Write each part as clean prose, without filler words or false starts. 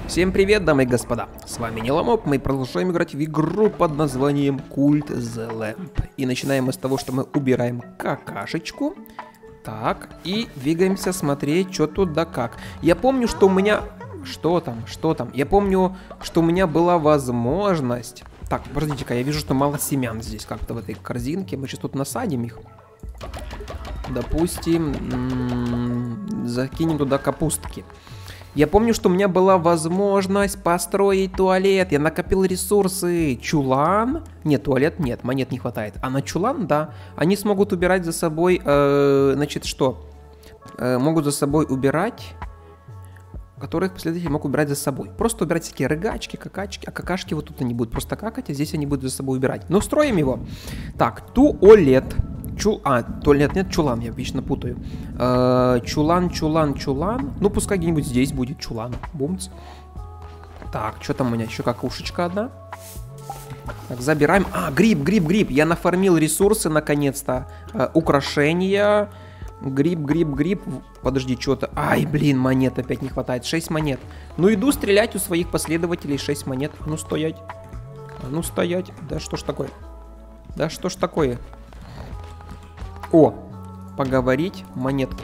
Всем привет, дамы и господа, с вами Неломоп, мы продолжаем играть в игру под названием Cult The Lamp. И начинаем мы с того, что мы убираем какашечку. Так, и двигаемся смотреть, что тут да как. Я помню, что у меня... Что там? Я помню, что у меня была возможность... Так, подождите-ка, я вижу, что мало семян здесь как-то в этой корзинке. Мы сейчас тут насадим их. Допустим, закинем туда капустки. Я помню, что у меня была возможность построить туалет. Я накопил ресурсы. Чулан? Нет, туалет нет, монет не хватает. А на чулан, да. Они смогут убирать за собой, значит, что? Могут за собой убирать, которых последователи могут убирать за собой. Просто убирать всякие рыгачки, какачки. А какашки вот тут они будут просто какать, а здесь они будут за собой убирать. Ну, строим его. Так, туалет. Туалет нет, чулан, я вечно путаю. Чулан. Ну, пускай где-нибудь здесь будет чулан. Бумц. Так, что там у меня? Еще какушечка одна. Так, забираем. Гриб. Я нафармил ресурсы, наконец-то. Украшения. Гриб. Подожди, что-то. Ай, блин, монет опять не хватает. 6 монет. Ну, иду стрелять у своих последователей. 6 монет. Ну, стоять. Ну, стоять. Да что ж такое? О, поговорить, монетки.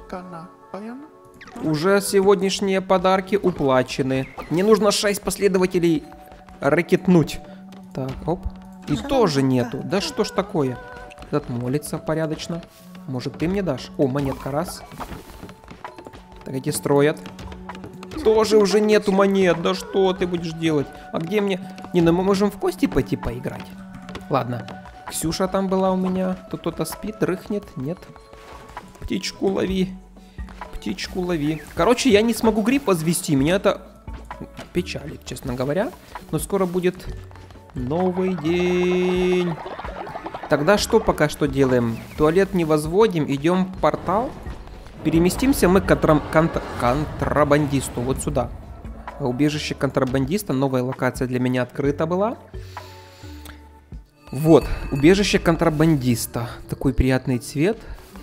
Уже сегодняшние подарки уплачены. Мне нужно 6 последователей ракетнуть. Так, оп. И тоже нету. Да что ж такое? Этот молится порядочно. Может, ты мне дашь? О, монетка, раз. Так, эти строят. Тоже уже нету монет. Да что ты будешь делать? А где мне... Не, ну мы можем в кости пойти поиграть. Ладно. Ксюша там была у меня. Тут кто-то спит, рыхнет. Нет. Птичку лови. Короче, я не смогу гриб возвести. Меня это печалит, честно говоря. Но скоро будет новый день. Тогда что пока что делаем? Туалет не возводим. Идем в портал. Переместимся мы к контрабандисту. Вот сюда. Убежище контрабандиста. Новая локация для меня открыта была. Вот, убежище контрабандиста. Такой приятный цвет.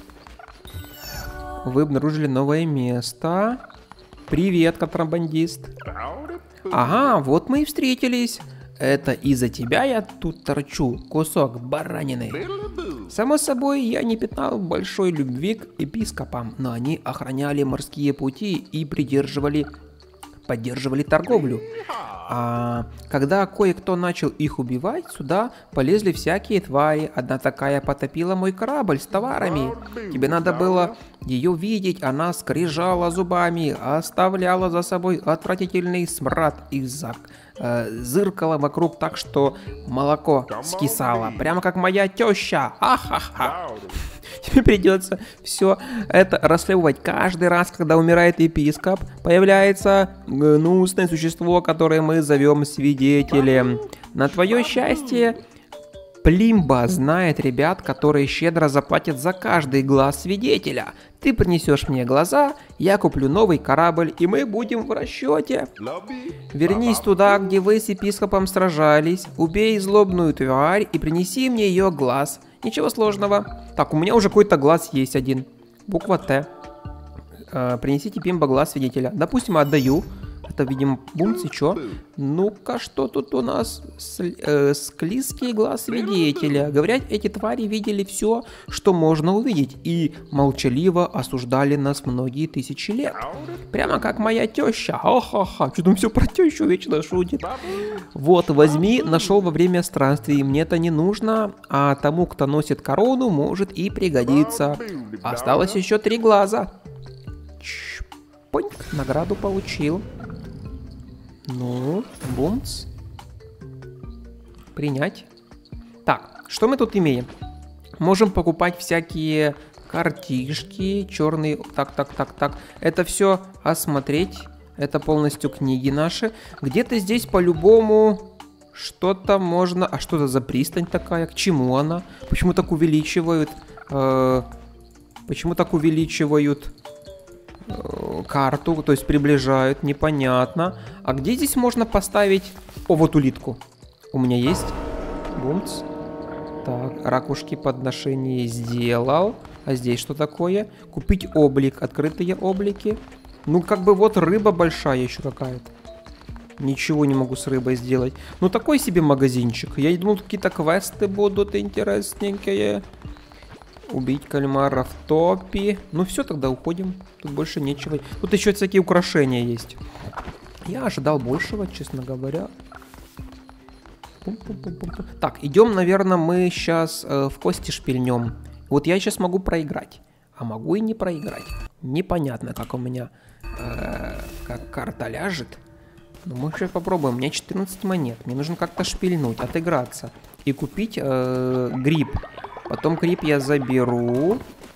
Вы обнаружили новое место. Привет, контрабандист. Ага, вот мы и встретились. Это из-за тебя я тут торчу, кусок баранины. Само собой, я не питал большой любви к епископам, но они охраняли морские пути и поддерживали торговлю. А когда кое-кто начал их убивать, сюда полезли всякие твари. Одна такая потопила мой корабль с товарами. Тебе надо было ее видеть. Она скрежала зубами, оставляла за собой отвратительный смрад и зыркала вокруг так, что молоко скисало. Прямо как моя теща. Ахаха. Тебе придется все это расследовать. Каждый раз, когда умирает епископ, появляется гнусное существо, которое мы зовем свидетелем. На твое счастье, Плимба знает ребят, которые щедро заплатят за каждый глаз свидетеля. Ты принесешь мне глаза, я куплю новый корабль, и мы будем в расчете. Вернись туда, где вы с епископом сражались, убей злобную тварь и принеси мне ее глаз. Ничего сложного. Так, у меня уже какой-то глаз есть один. Буква Т. Принесите Пимба глаз свидетеля. Допустим, отдаю. Это, видимо, бумц и чё? Ну-ка, что тут у нас? Склизкий глаз свидетеля. Говорят, эти твари видели все, что можно увидеть, и молчаливо осуждали нас многие тысячи лет. Прямо как моя теща. Ха-ха-ха. Что там все про тещу вечно шутит? Вот, возьми, нашел во время странствий. Мне это не нужно, а тому, кто носит корону, может и пригодиться. Осталось еще 3 глаза. Поньк, награду получил. Ну, бумц. Принять. Так, что мы тут имеем? Можем покупать всякие картишки, черные. Так. Это все осмотреть. Это полностью книги наши. Где-то здесь по-любому что-то можно... А что это за пристань такая? К чему она? Почему так увеличивают? Карту, то есть приближают, непонятно. А где здесь можно поставить... О, вот улитку. У меня есть. Бумц. Так, ракушки подношения сделал. А здесь что такое? Купить облик. Открытые облики. Ну, как бы вот рыба большая еще какая-то. Ничего не могу с рыбой сделать. Ну, такой себе магазинчик. Я думал, какие-то квесты будут интересненькие. Убить кальмара в топе. Ну, все, тогда уходим. Тут больше нечего. Тут еще всякие украшения есть. Я ожидал большего, честно говоря. Так, идем, наверное, мы сейчас в кости шпильнем. Вот я сейчас могу проиграть. А могу и не проиграть. Непонятно, как у меня как карта ляжет. Но мы сейчас попробуем. У меня 14 монет. Мне нужно как-то шпильнуть, отыграться. И купить гриб. Потом гриб я заберу.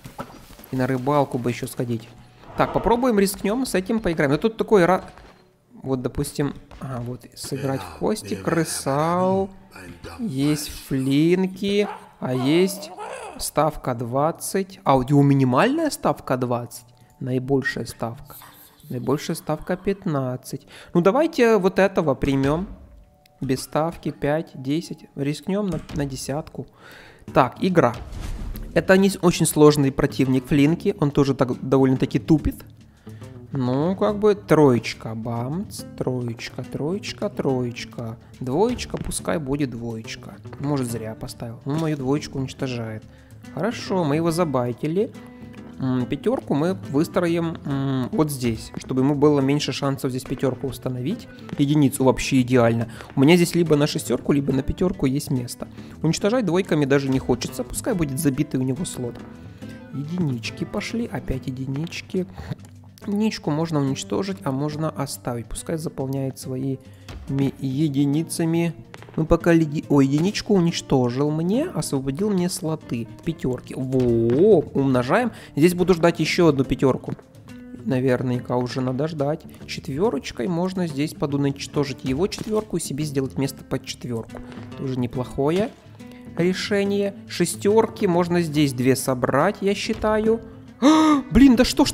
И на рыбалку бы еще сходить. Так, попробуем, рискнем, с этим поиграем. Но тут такой... Вот, допустим... вот, сыграть в кости, крысау. Есть флинки. А есть ставка 20. А, у минимальная ставка 20. Наибольшая ставка. Наибольшая ставка 15. Ну, давайте вот этого примем. Без ставки 5, 10. Рискнем на десятку. Так, игра. Это не очень сложный противник флинки. Он тоже так довольно-таки тупит. Ну, как бы троечка. Бамц. Троечка, троечка, троечка. Двоечка, пускай будет двоечка. Может, зря поставил. Он мою двоечку уничтожает. Хорошо, мы его забайтили. Пятерку мы выстроим вот здесь, чтобы ему было меньше шансов здесь пятерку установить. Единицу вообще идеально. У меня здесь либо на шестерку, либо на пятерку есть место. Уничтожать двойками даже не хочется, пускай будет забитый у него слот. Единички пошли, опять единички. Единичку можно уничтожить, а можно оставить. Пускай заполняет своими единицами. Мы пока единичку уничтожил мне, освободил мне слоты. Пятерки. Во, умножаем. Здесь буду ждать еще одну пятерку. Наверняка уже надо ждать. Четверочкой можно здесь подуничтожить его четверку и себе сделать место под четверку. Тоже неплохое решение. Шестерки можно здесь две собрать, я считаю. Блин, да что ж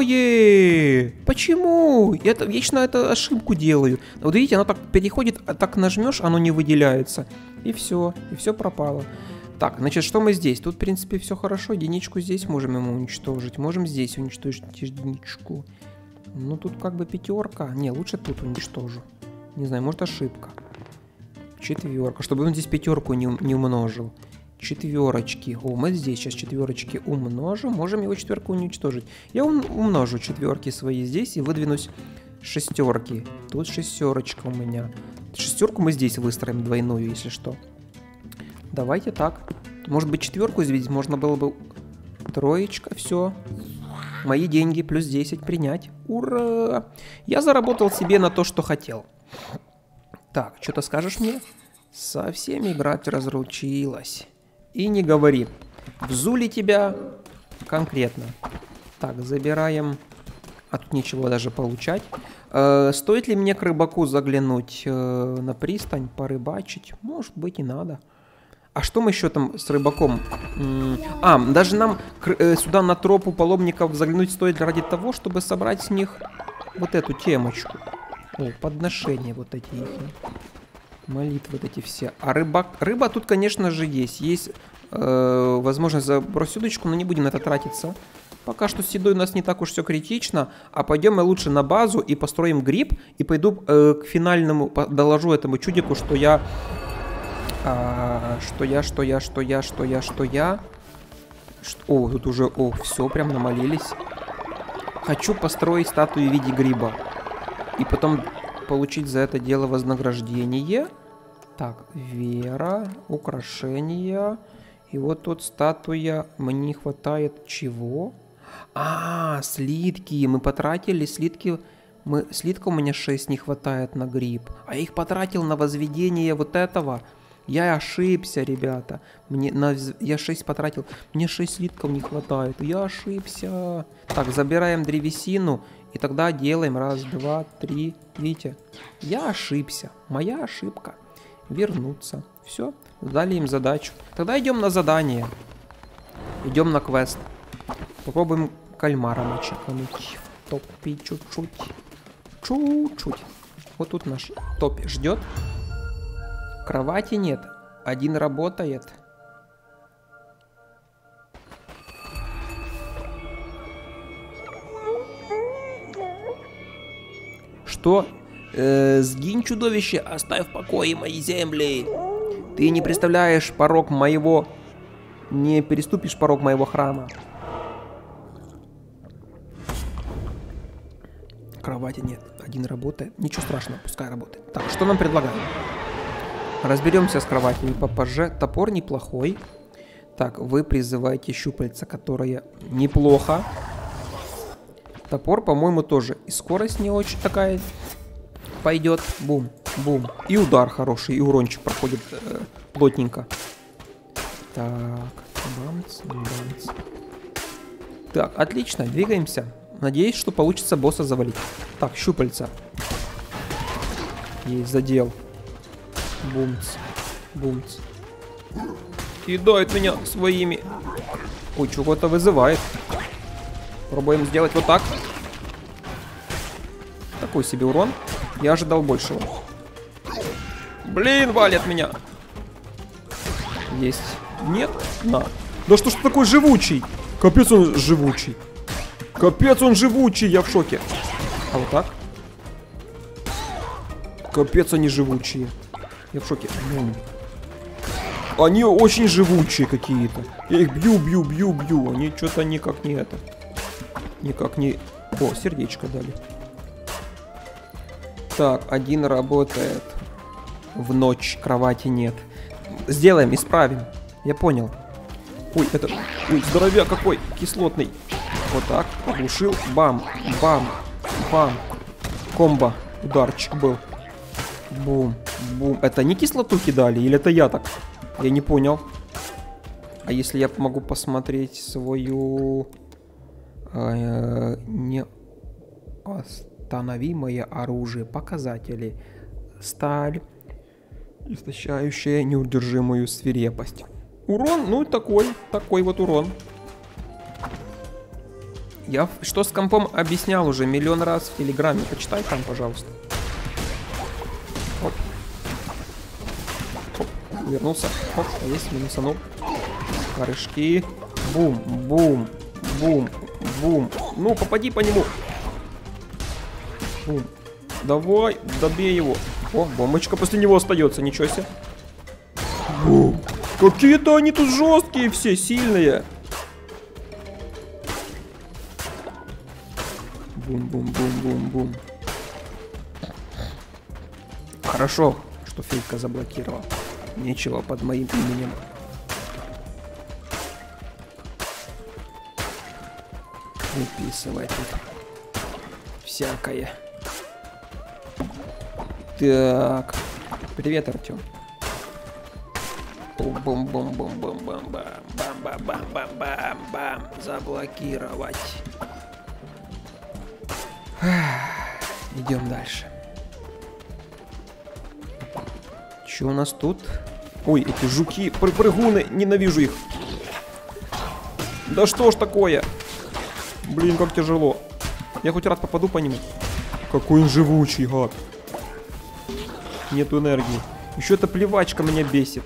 такое? Почему? Я вечно эту ошибку делаю. Вот видите, оно так переходит, а так нажмешь, оно не выделяется. И все пропало. Так, значит, что мы здесь? Тут, в принципе, все хорошо. Единичку здесь можем ему уничтожить. Можем здесь уничтожить единичку. Ну, тут как бы пятерка. Не, лучше тут уничтожу. Не знаю, может ошибка. Четверка, чтобы он здесь пятерку не умножил. Четверочки. О, мы здесь сейчас четверочки умножим. Можем его четверку уничтожить. Я умножу четверки свои здесь и выдвинусь шестерки. Тут шестерочка у меня. Шестерку мы здесь выстроим двойную, если что. Давайте так. Может быть, четверку здесь можно было бы... Троечка, все. Мои деньги плюс 10 принять. Ура! Я заработал себе на то, что хотел. Так, что-то скажешь мне? Совсем играть разручилась. И не говори. Взули тебя конкретно. Так, забираем. А тут нечего даже получать. Стоит ли мне к рыбаку заглянуть на пристань, порыбачить? Может быть и надо. А что мы еще там с рыбаком? Даже нам сюда на тропу паломников заглянуть стоит ради того, чтобы собрать с них вот эту темочку. О, подношения вот эти их. Молитвы вот эти все. А рыба тут, конечно же, есть. Есть возможность забросить удочку, но не будем на это тратиться. Пока что с едой у нас не так уж все критично. А пойдем мы лучше на базу и построим гриб. И пойду к финальному, доложу этому чудику, что я... О, тут уже... О, все, прям намолились. Хочу построить статую в виде гриба. И потом... получить за это дело вознаграждение. Так, вера, украшения. И вот тут статуя. Мне не хватает чего? Слитки. Мы потратили слитки. Слитка у меня 6 не хватает на гриб. А я их потратил на возведение вот этого. Я ошибся, ребята. Я 6 потратил. Мне 6 слитков не хватает. Я ошибся. Так, забираем древесину. И тогда делаем. Раз, два, три. Видите? Я ошибся. Моя ошибка. Вернуться. Все. Дали им задачу. Тогда идем на задание. Идем на квест. Попробуем кальмара начекануть. В топе чуть-чуть. Чуть-чуть. Вот тут наш топ ждет. Кровати нет. Один работает. Что? Сгинь, чудовище, оставь в покое мои земли. Ты не представляешь порог моего... Не переступишь порог моего храма. Кровати нет. Один работает. Ничего страшного, пускай работает. Так, что нам предлагают? Разберемся с кроватями попозже. Топор неплохой. Так, вы призываете щупальца, которые неплохо. Топор, по-моему, тоже. И скорость не очень такая пойдет. Бум, бум. И удар хороший, и урончик проходит плотненько. Так, бамц, бамц. Так, отлично, двигаемся. Надеюсь, что получится босса завалить. Так, щупальца. Есть, задел. Бумц, бумц. Кидает меня своими. Ой, чего-то вызывает. Пробуем сделать вот так. Такой себе урон. Я ожидал большего. Блин, валят меня. Есть. Нет? На. Да что ж такой живучий? Капец он живучий. Капец он живучий, я в шоке. А вот так? Капец они живучие. Я в шоке. Они очень живучие какие-то. Я их бью, бью, бью, бью. Они что-то никак не это. Никак не... О, сердечко дали. Так, один работает. В ночь кровати нет. Сделаем, исправим. Я понял. Ой, это... Ой, здоровяк какой, кислотный. Вот так, оглушил. Бам, бам, бам. Комбо. Ударчик был. Бум, бум. Это не кислоту кидали или это я так? Я не понял. А если я могу посмотреть свою... неостановимое оружие. Показатели. Сталь. Истощающая неудержимую свирепость. Урон, ну такой вот урон. Я что с компом объяснял уже миллион раз в Телеграме. Почитай там, пожалуйста. Оп. Оп. Вернулся. Оп, есть, минусанул. Корешки. Бум, бум, бум, бум. Ну, попади по нему. Бум. Давай, добей его. О, бомбочка после него остается, ничего себе. Бум. Какие-то они тут жесткие все, сильные. Бум-бум-бум-бум-бум. Хорошо, что фейка заблокировал. Нечего под моим именем. Выписывай тут всякое. Так. Привет, Артем. Бум-бум-бум-бум-бум-бам-бам-бам-бам-бам-бам. Заблокировать. Идем дальше. Что у нас тут? Ой, эти жуки, прыгуны, ненавижу их. Да что ж такое? Блин, как тяжело. Я хоть раз попаду по нему. Какой он живучий, гад. Нету энергии. Еще эта плевачка меня бесит.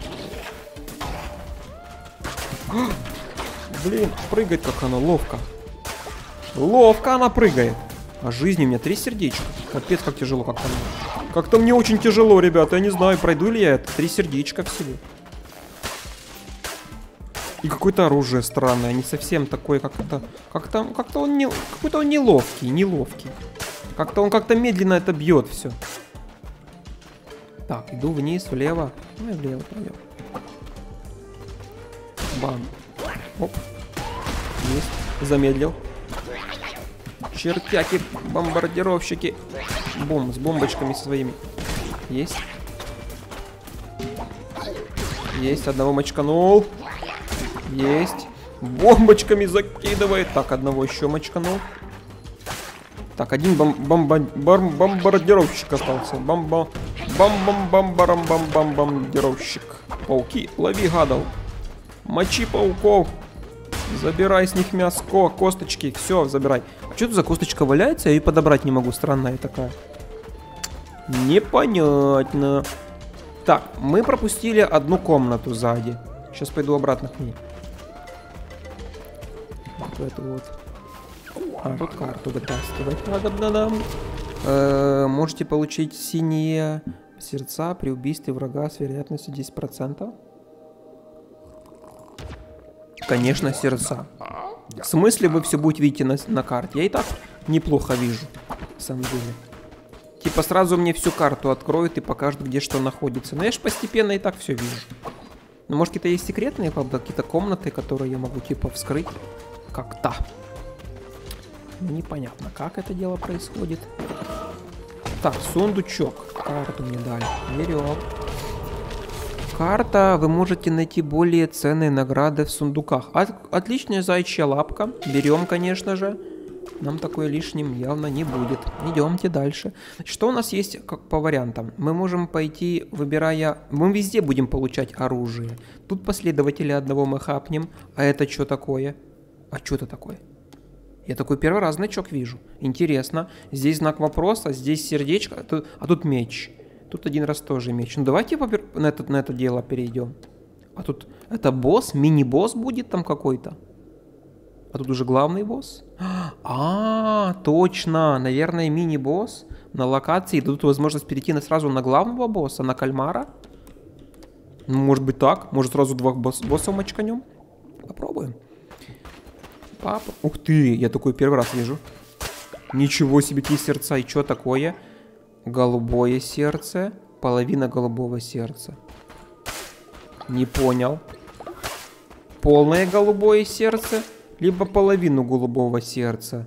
Блин, прыгает как она, ловко. Ловко она прыгает. А жизни у меня 3 сердечка. Капец, как тяжело как-то мне. Как-то мне очень тяжело, ребята. Я не знаю, пройду ли я это. 3 сердечка всего. И какое-то оружие странное. Не совсем такое, как-то... Как-то он не... Какой-то он неловкий. Как-то он как-то медленно это бьет все. Так, иду вниз, влево. Ну и влево пойдем. Бам. Оп. Есть. Замедлил. Чертяки, бомбардировщики. Бум, с бомбочками своими. Есть. Есть, одного мочканул. Есть. Бомбочками закидывает. Так, одного еще мочканул. Так, один бомбардировщик остался. Бомбардировщик. Пауки, лови гадов. Мочи пауков. Забирай с них мяско, косточки. Все, забирай. А что тут за косточка валяется? Я ее подобрать не могу. Странная такая. Непонятно. Так, мы пропустили одну комнату сзади. Сейчас пойду обратно к ней. Вот эту вот. А, тут карту вытаскивать надо нам. можете получить синие сердца при убийстве врага с вероятностью 10%. Конечно, сердца. В смысле вы все будете видеть на карте? Я и так неплохо вижу, на самом деле. Типа сразу мне всю карту откроют и покажут, где что находится. Но я же постепенно и так все вижу. Ну, может, какие-то есть секретные, какие-то комнаты, которые я могу, типа, вскрыть как-то. Ну, непонятно, как это дело происходит. Так, сундучок. Карту мне дали. Верёк. Карта. Вы можете найти более ценные награды в сундуках. Отличная заячья лапка. Берем, конечно же. Нам такое лишним явно не будет. Идемте дальше. Что у нас есть как по вариантам? Мы можем пойти, выбирая... Мы везде будем получать оружие. Тут последователи одного мы хапнем. А это что такое? А что это такое? Я такой первый раз значок вижу. Интересно. Здесь знак вопроса, здесь сердечко, а тут меч. Тут один раз тоже меч. Ну давайте на это дело перейдем. А тут это босс, мини-босс будет там какой-то. А тут уже главный босс. Точно. Наверное, мини-босс на локации. Дадут возможность перейти сразу на главного босса, на кальмара. Может быть так. Может сразу двух боссов мочканем. Попробуем. Папа. Ух ты, я такой первый раз вижу. Ничего себе, какие сердца. И что такое? Голубое сердце. Половина голубого сердца. Не понял. Полное голубое сердце. Либо половину голубого сердца.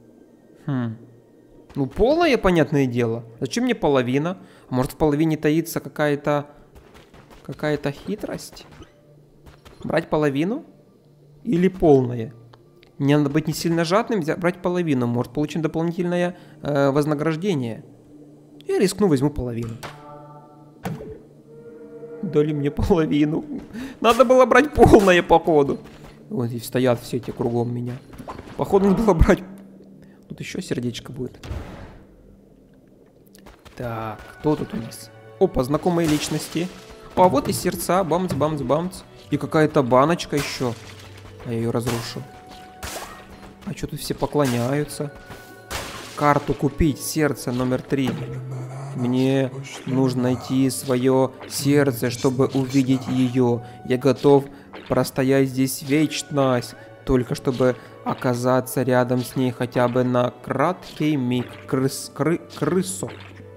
Ну, полное, понятное дело. Зачем мне половина? Может, в половине таится какая-то хитрость? Брать половину? Или полное? Мне надо быть не сильно жадным, брать половину. Может, получим дополнительное вознаграждение. Я рискну, возьму половину. Дали мне половину. Надо было брать полное, походу. Вот здесь стоят все эти кругом меня. Походу, надо было брать... Тут еще сердечко будет. Так, кто тут у нас? Опа, знакомые личности. А вот и сердца. Бамц, бамц, бамц. И какая-то баночка еще. А я ее разрушу. А что тут все поклоняются? Карту купить. Сердце номер 3. Мне нужно найти свое сердце, чтобы увидеть ее. Я готов простоять здесь вечность, только чтобы оказаться рядом с ней хотя бы на краткий миг. Крысо.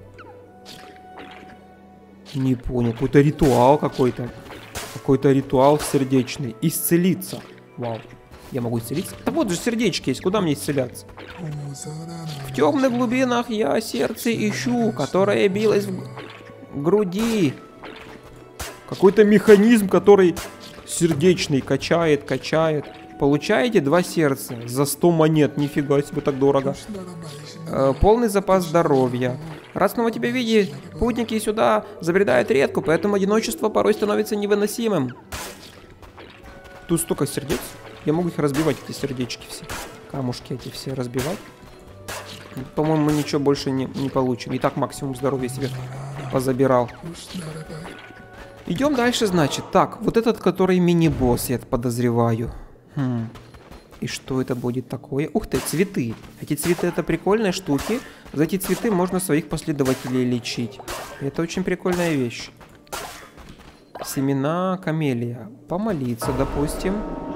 Не понял. Какой-то ритуал какой-то. Какой-то ритуал сердечный. Исцелиться. Вау. Я могу исцелиться? Да вот же сердечки есть. Куда мне исцеляться? В темных глубинах я сердце ищу, которое билось в груди. Какой-то механизм, который сердечный качает. Получаете 2 сердца за 100 монет. Нифига себе, так дорого. Полный запас здоровья. Раз снова тебя видит, путники сюда забредают редко, поэтому одиночество порой становится невыносимым. Тут столько сердец. Я могу их разбивать, эти сердечки все. Камушки эти все разбивать. По-моему, мы ничего больше не получим. И так максимум здоровья себе позабирал. Идем дальше, значит. Так, вот этот, который мини-босс, я подозреваю. И что это будет такое? Ух ты, цветы. Эти цветы это прикольные штуки. За эти цветы можно своих последователей лечить. Это очень прикольная вещь. Семена камелия. Помолиться, допустим.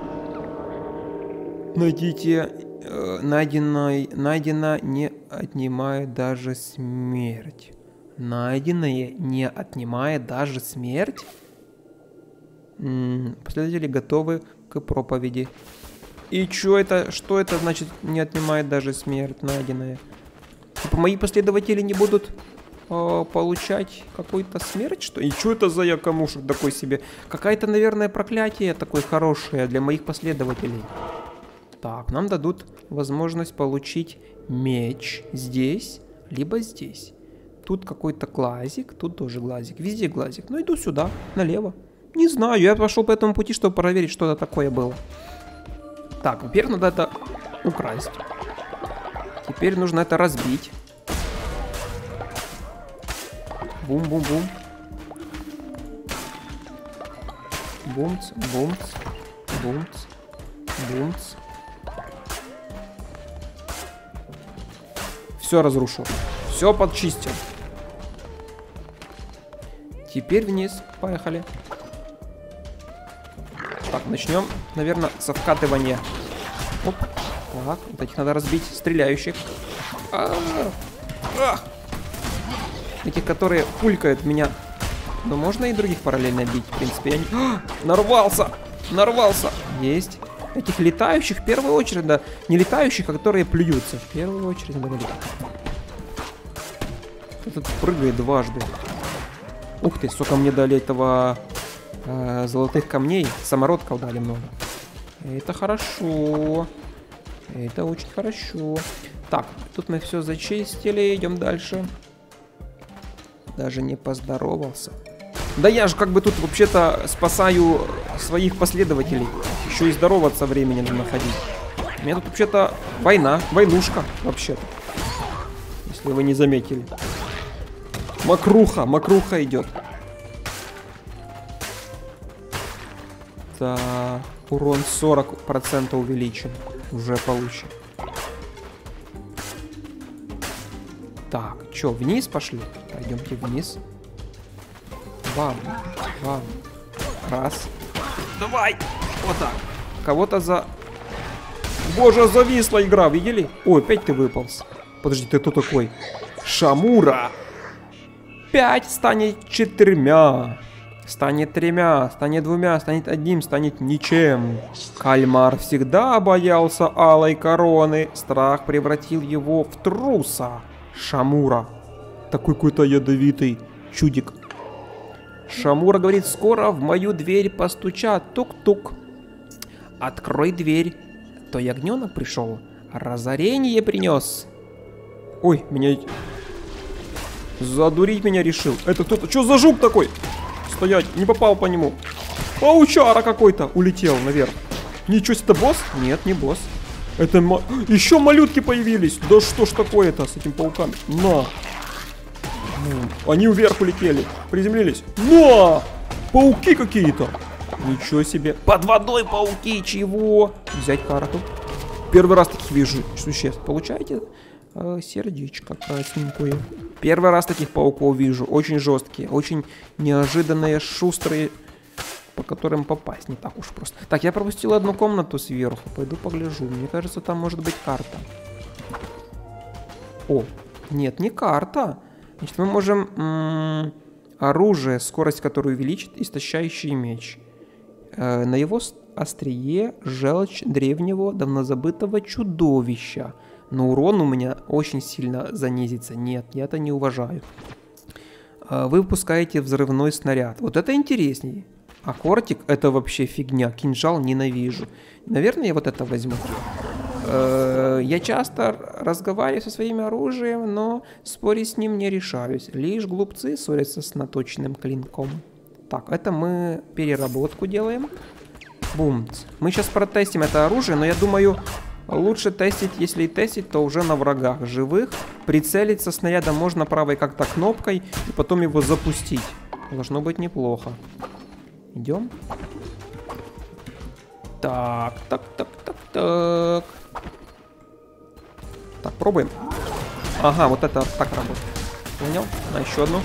Найдите. Найдено не отнимает даже смерть. Найденное не отнимает даже смерть? Последователи готовы к проповеди. И что это значит не отнимает даже смерть найденная? Типа мои последователи не будут получать какую-то смерть, что? И что это за якомушек такой себе? Какая-то, наверное, проклятие такое хорошее для моих последователей. Так, нам дадут возможность получить меч здесь, либо здесь. Тут какой-то глазик, тут тоже глазик, везде глазик. Ну иду сюда, налево. Не знаю, я пошел по этому пути, чтобы проверить, что это такое было. Так, во-первых, надо это украсть. Теперь нужно это разбить. Бум-бум-бум. Бумц, бумц, бумц, бумц. Все разрушу. Все подчистил. Теперь вниз. Поехали. Так, начнем, наверное, со вкатывания. Оп. Так, вот этих надо разбить. Стреляющих. Этих, которые пулькают меня. Но можно и других параллельно бить. В принципе, я не... Нарвался! Нарвался! Есть. Этих летающих в первую очередь, да. Не летающих, а которые плюются. В первую очередь надо летать. Этот прыгает дважды. Ух ты, сколько мне дали этого золотых камней. Самородков дали много. Это хорошо. Это очень хорошо. Так, тут мы все зачистили. Идем дальше. Даже не поздоровался. Да я же как бы тут вообще-то спасаю своих последователей. Еще и здороваться времени надо находить. У меня тут вообще-то война. Войнушка вообще-то. Если вы не заметили. Макруха. Макруха идет. Так. Урон 40% увеличен. Уже получен. Так, что, вниз пошли? Пойдемте вниз. Бам, бам. Раз. Давай! Вот так. Кого-то за... Боже, зависла игра, видели? Ой, опять ты выполз. Подожди, ты кто такой? Шамура! 5 станет 4. Станет 3, станет 2, станет 1, станет ничем. Кальмар всегда боялся алой короны. Страх превратил его в труса. Шамура. Такой какой-то ядовитый чудик. Шамура говорит, скоро в мою дверь постучат. Тук-тук. Открой дверь. То ягненок пришел. Разорение принес. Ой, меня... Задурить меня решил. Это кто-то... Что за жук такой? Стоять, не попал по нему. Паучара какой-то улетел наверх. Ничего себе, это босс? Нет, не босс. Это еще малютки появились. Да что ж такое-то с этим пауками? На. Они вверх улетели. Приземлились. На! Пауки какие-то. Ничего себе. Под водой пауки. Чего? Взять карту. Первый раз таких вижу существ. Получаете сердечко красненькое. Первый раз таких пауков вижу. Очень жесткие. Очень неожиданные, шустрые. По которым попасть не так уж просто. Так, я пропустил одну комнату сверху. Пойду погляжу. Мне кажется, там может быть карта. О, нет, не карта. Значит, мы можем оружие, скорость которой увеличит, истощающий меч. На его острие желчь древнего, давно забытого чудовища. Но урон у меня очень сильно занизится. Нет, я это не уважаю. Вы выпускаете взрывной снаряд. Вот это интереснее. А кортик это вообще фигня. Кинжал ненавижу. Наверное, я вот это возьму. Я часто разговариваю со своим оружием, но спорить с ним не решаюсь. Лишь глупцы ссорятся с наточенным клинком. Так, это мы переработку делаем. Бум. Мы сейчас протестим это оружие, но я думаю, лучше тестить, если и тестить, то уже на врагах живых. Прицелиться снарядом можно правой как-то кнопкой и потом его запустить. Должно быть неплохо. Идем. Так. Так, пробуем. Ага, вот это так работает. Понял? На еще одну.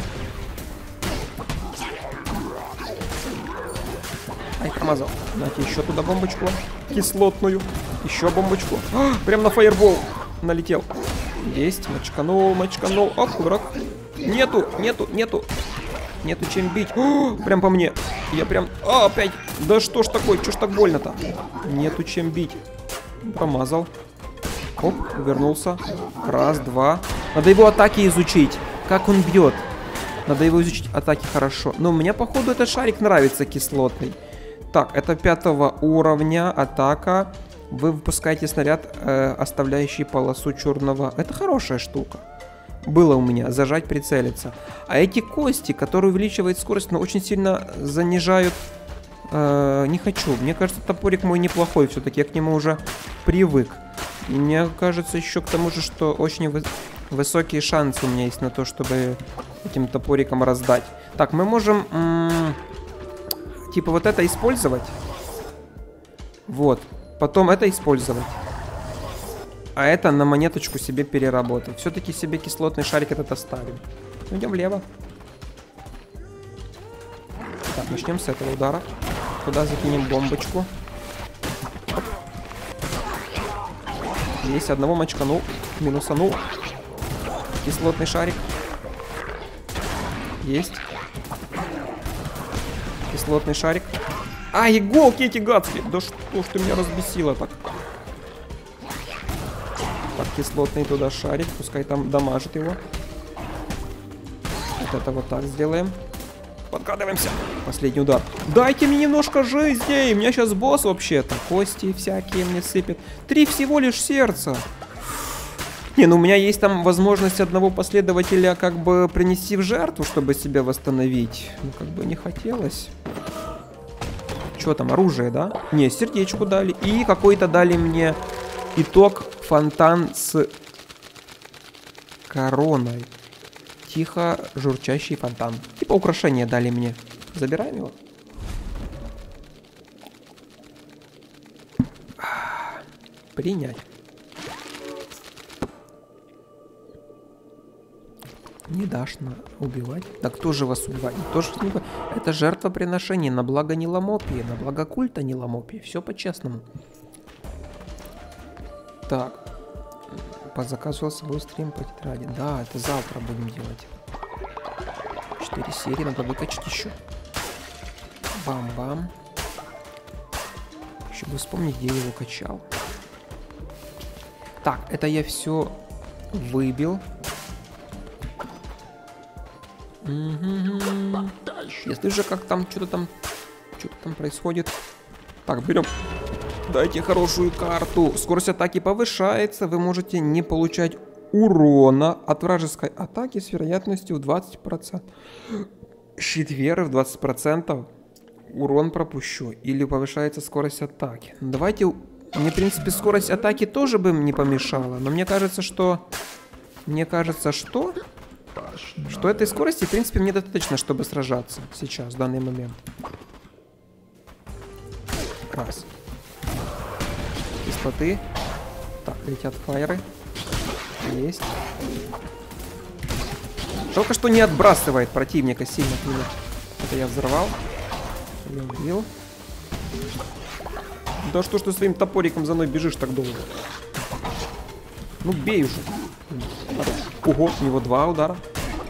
Ай, промазал. Дайте еще туда бомбочку. Кислотную. Еще бомбочку. Прям на фаербол налетел. Есть. Мочканул. Ох, дурак. Нету. Нету чем бить. Прям по мне. Я прям... опять. Да что ж такое? Что ж так больно-то? Нету чем бить. Промазал. Оп, вернулся. Раз, два. Надо его атаки изучить. Как он бьет. Надо его изучить атаки хорошо. Но мне, походу, этот шарик нравится кислотный. Так, это 5 уровня атака. Вы выпускаете снаряд, оставляющий полосу черного. Это хорошая штука. Было у меня. Зажать, прицелиться. А эти кости, которые увеличивают скорость, но очень сильно занижают... не хочу. Мне кажется, топорик мой неплохой все-таки. Я к нему уже привык. И мне кажется еще к тому же, что очень высокие шансы у меня есть на то, чтобы этим топориком раздать. Так, мы можем... типа вот это использовать. Вот. Потом это использовать. а это на монеточку себе переработать. Все-таки себе кислотный шарик этот оставим. Идем влево. Так, начнем с этого удара. Туда закинем бомбочку. Оп. Есть, одного мочканул, минусанул. Кислотный шарик. Есть. Кислотный шарик. А, иголки эти гадские! Да что ж ты меня разбесила так? Так, кислотный туда шарик. Пускай там дамажит его. Вот это вот так сделаем. Подкрадываемся. Последний удар. Дайте мне немножко жизни. У меня сейчас босс вообще-то. Кости всякие мне сыпят. 3 всего лишь сердца. Не, ну у меня есть там возможность одного последователя как бы принести в жертву, чтобы себя восстановить. Ну как бы не хотелось. Что там, оружие, да? Не, сердечку дали. И какой-то дали мне итог фонтан с короной. Тихо журчащий фонтан. Типа украшение дали мне. Забираем его. Принять. Не дашь убивать. Да кто же вас убивает? Тоже это жертвоприношение на благо Ниламопии, на благо культа Ниламопии. Все по-честному. Так. Позаказывал свой стрим по тетради. Да, это завтра будем делать. 4 серии, надо выкачать еще. Бам-бам. Еще бы вспомнить, где я его качал. Так, это я все выбил. Если же как там что-то там происходит. Так, берем. Дайте хорошую карту. Скорость атаки повышается. Вы можете не получать урона от вражеской атаки с вероятностью в 20%. Щит веры в 20%. Урон пропущу. Или повышается скорость атаки. Давайте... Мне, в принципе, скорость атаки тоже бы не помешала. Но мне кажется, что... Что этой скорости, в принципе, мне достаточно, чтобы сражаться сейчас, в данный момент. Раз. Кислоты. Так, летят фаеры. Есть. Жалко, что не отбрасывает противника сильно. Это я взорвал. Я убил. Да что ж ты своим топориком за мной бежишь так долго? Ну бей уже. Ого, у него 2 удара.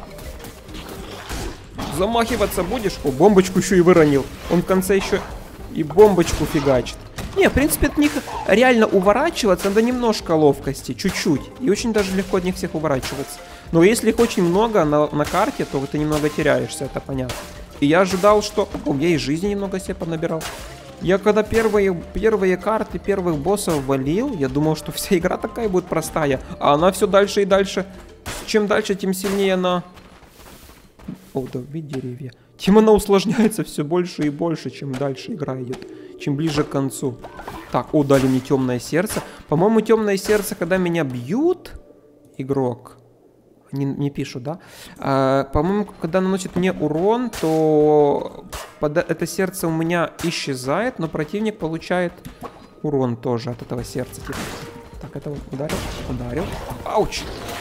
Замахиваться будешь? О, бомбочку еще и выронил. Он в конце еще и бомбочку фигачит. Не, в принципе, от них реально уворачиваться надо немножко ловкости, чуть-чуть. И очень даже легко от них всех уворачиваться. Но если их очень много на карте, то ты немного теряешься, это понятно. И я ожидал, что... О, я и жизни немного себе поднабирал. Я когда первые карты первых боссов валил, я думал, что вся игра такая будет простая. А она все дальше и дальше. Чем дальше, тем сильнее она... О, да, видь деревья. Тем она усложняется все больше и больше, чем дальше игра идет. Чем ближе к концу. Так, о, дали мне темное сердце. По-моему, темное сердце, когда меня бьют, игрок... Не пишут, да? По-моему, когда наносит мне урон, то это сердце у меня исчезает, но противник получает урон тоже от этого сердца. Типа. Так, это вот ударил. Ауч!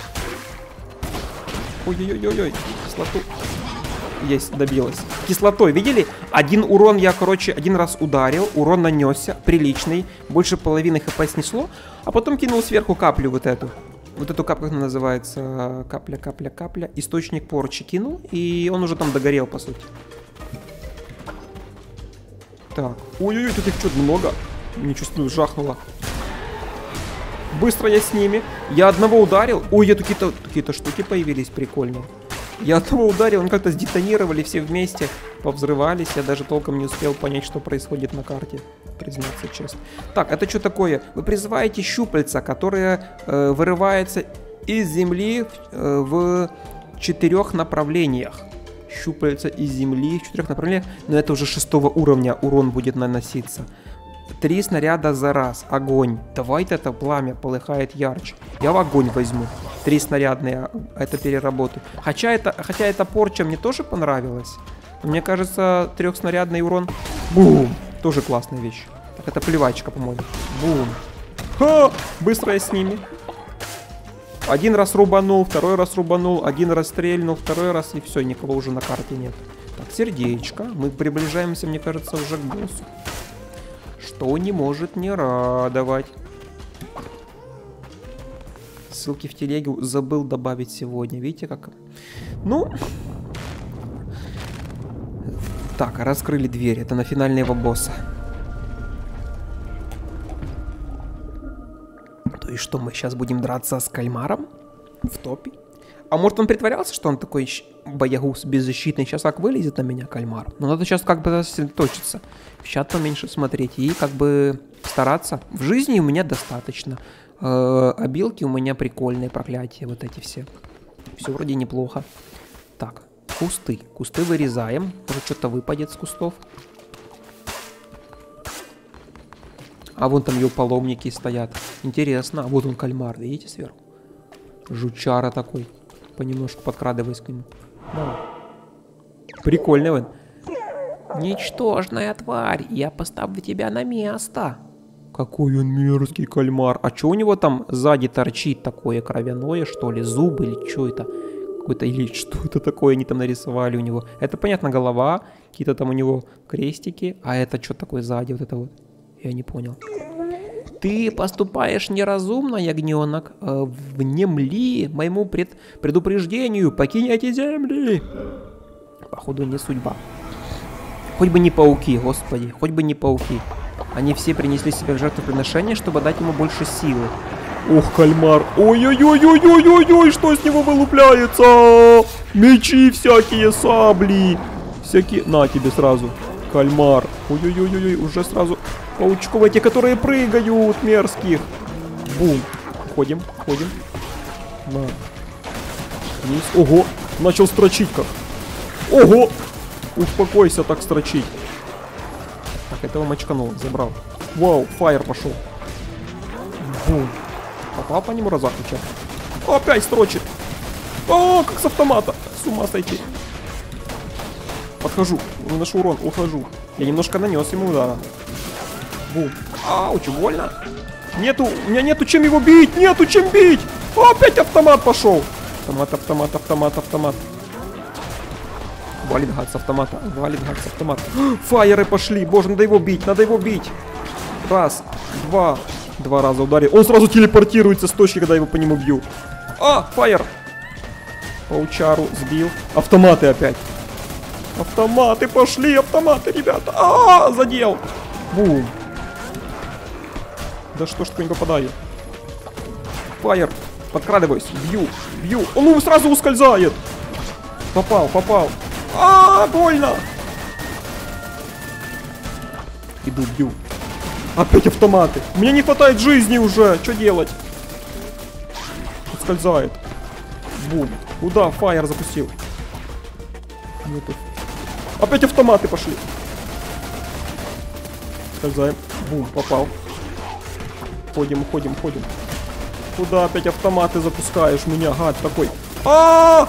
Ой-ой-ой-ой, кислоту. Есть, добилась. Кислотой, видели? Один урон я, короче, один раз ударил, урон нанесся, приличный, больше половины хп снесло, а потом кинул сверху каплю вот эту. Вот эту каплю, как она называется, капля, источник порчи кинул, и он уже там догорел, по сути. Так, ой-ой-ой, тут их что-то много, не чувствую, жахнуло. Быстро я с ними, я одного ударил, ой, это какие-то штуки появились прикольные. Я одного ударил, они как-то сдетонировали все вместе, повзрывались, я даже толком не успел понять, что происходит на карте, признаться честно. Так, это что такое? Вы призываете щупальца, которое вырывается из земли в 4 направлениях. Щупальца из земли в 4 направлениях, но это уже 6-го уровня урон будет наноситься. 3 снаряда за раз. Огонь. Давайте это пламя полыхает ярче. Я в огонь возьму. 3 снарядные. Это переработаю. Хотя эта порча мне тоже понравилась. Мне кажется, 3-снарядный урон. Бум. Тоже классная вещь. Так, это плевачка, по-моему. Бум. Ха! Быстро я с ними. Один раз рубанул, второй раз рубанул, один раз стрельнул, второй раз, и все, никого уже на карте нет. Так, сердечко. Мы приближаемся, мне кажется, уже к боссу. Что не может не радовать. Ссылки в телегу забыл добавить сегодня. Видите, как... Ну... Так, раскрыли дверь. Это на финального босса. То есть что, мы сейчас будем драться с кальмаром? В топе? А может он притворялся, что он такой боягуз беззащитный? Сейчас как вылезет на меня кальмар. Но надо сейчас как бы сосредоточиться. В чат поменьше смотреть и как бы стараться. В жизни у меня достаточно. Обилки у меня прикольные, проклятия вот эти все. Все вроде неплохо. Так, кусты. Кусты вырезаем. Может что-то выпадет с кустов. А вон там ее паломники стоят. Интересно. А вот он кальмар, видите, сверху? Жучара такой. Понемножку подкрадываясь к нему. Да. Прикольный он. Ничтожная тварь, я поставлю тебя на место. Какой он мерзкий кальмар. А что у него там сзади торчит такое кровяное, что ли? Зубы или что это? Какой-то, или что это такое они там нарисовали у него? Это, понятно, голова. Какие-то там у него крестики. А это что такое сзади? Вот это вот. Я не понял. Ты поступаешь неразумно, ягненок. Внемли моему предупреждению. Покинь эти земли. Походу не судьба. Хоть бы не пауки, господи. Хоть бы не пауки. Они все принесли себе в жертвоприношение, чтобы дать ему больше силы. Ох, кальмар. Ой-ой-ой-ой-ой-ой-ой. Что с него вылупляется? Мечи всякие, сабли. Всякие... На тебе сразу. Кальмар. Ой-ой-ой-ой. Уже сразу... Паучков эти, которые прыгают, мерзких. Бум. Ходим, ходим. На. Вниз. Ого, начал строчить как. Ого. Успокойся так строчить. Так, этого мочканул, забрал. Вау, фаер пошел. Бум. Попал по нему разок сейчас. Опять строчит. О, как с автомата. С ума сойти. Подхожу, наношу урон, ухожу. Я немножко нанес ему удара. Бум. Ауч, больно. Нету, у меня нету чем его бить, нету чем бить. О, опять автомат пошел. Автомат, автомат, автомат, автомат. Валит гад с автомата, валит гад с автомата. Фаеры пошли, боже, надо его бить, надо его бить. Раз, два. Два раза ударил. Он сразу телепортируется с точки, когда я его по нему бью. А, фаер. Паучару сбил. Автоматы опять. Автоматы пошли, автоматы, ребята. А, задел. Бум. Да что ж такое не попадаю? Фаер. Подкрадываюсь. Бью. Бью. Он сразу ускользает. Попал, попал. А, больно. Иду, бью. Опять автоматы. Мне не хватает жизни уже. Что делать? Ускользает. Бум. Куда фаер запустил? Нету. Опять автоматы пошли. Ускользаем. Бум, попал. Ходим, ходим, ходим. Куда опять автоматы запускаешь меня, гад такой? А!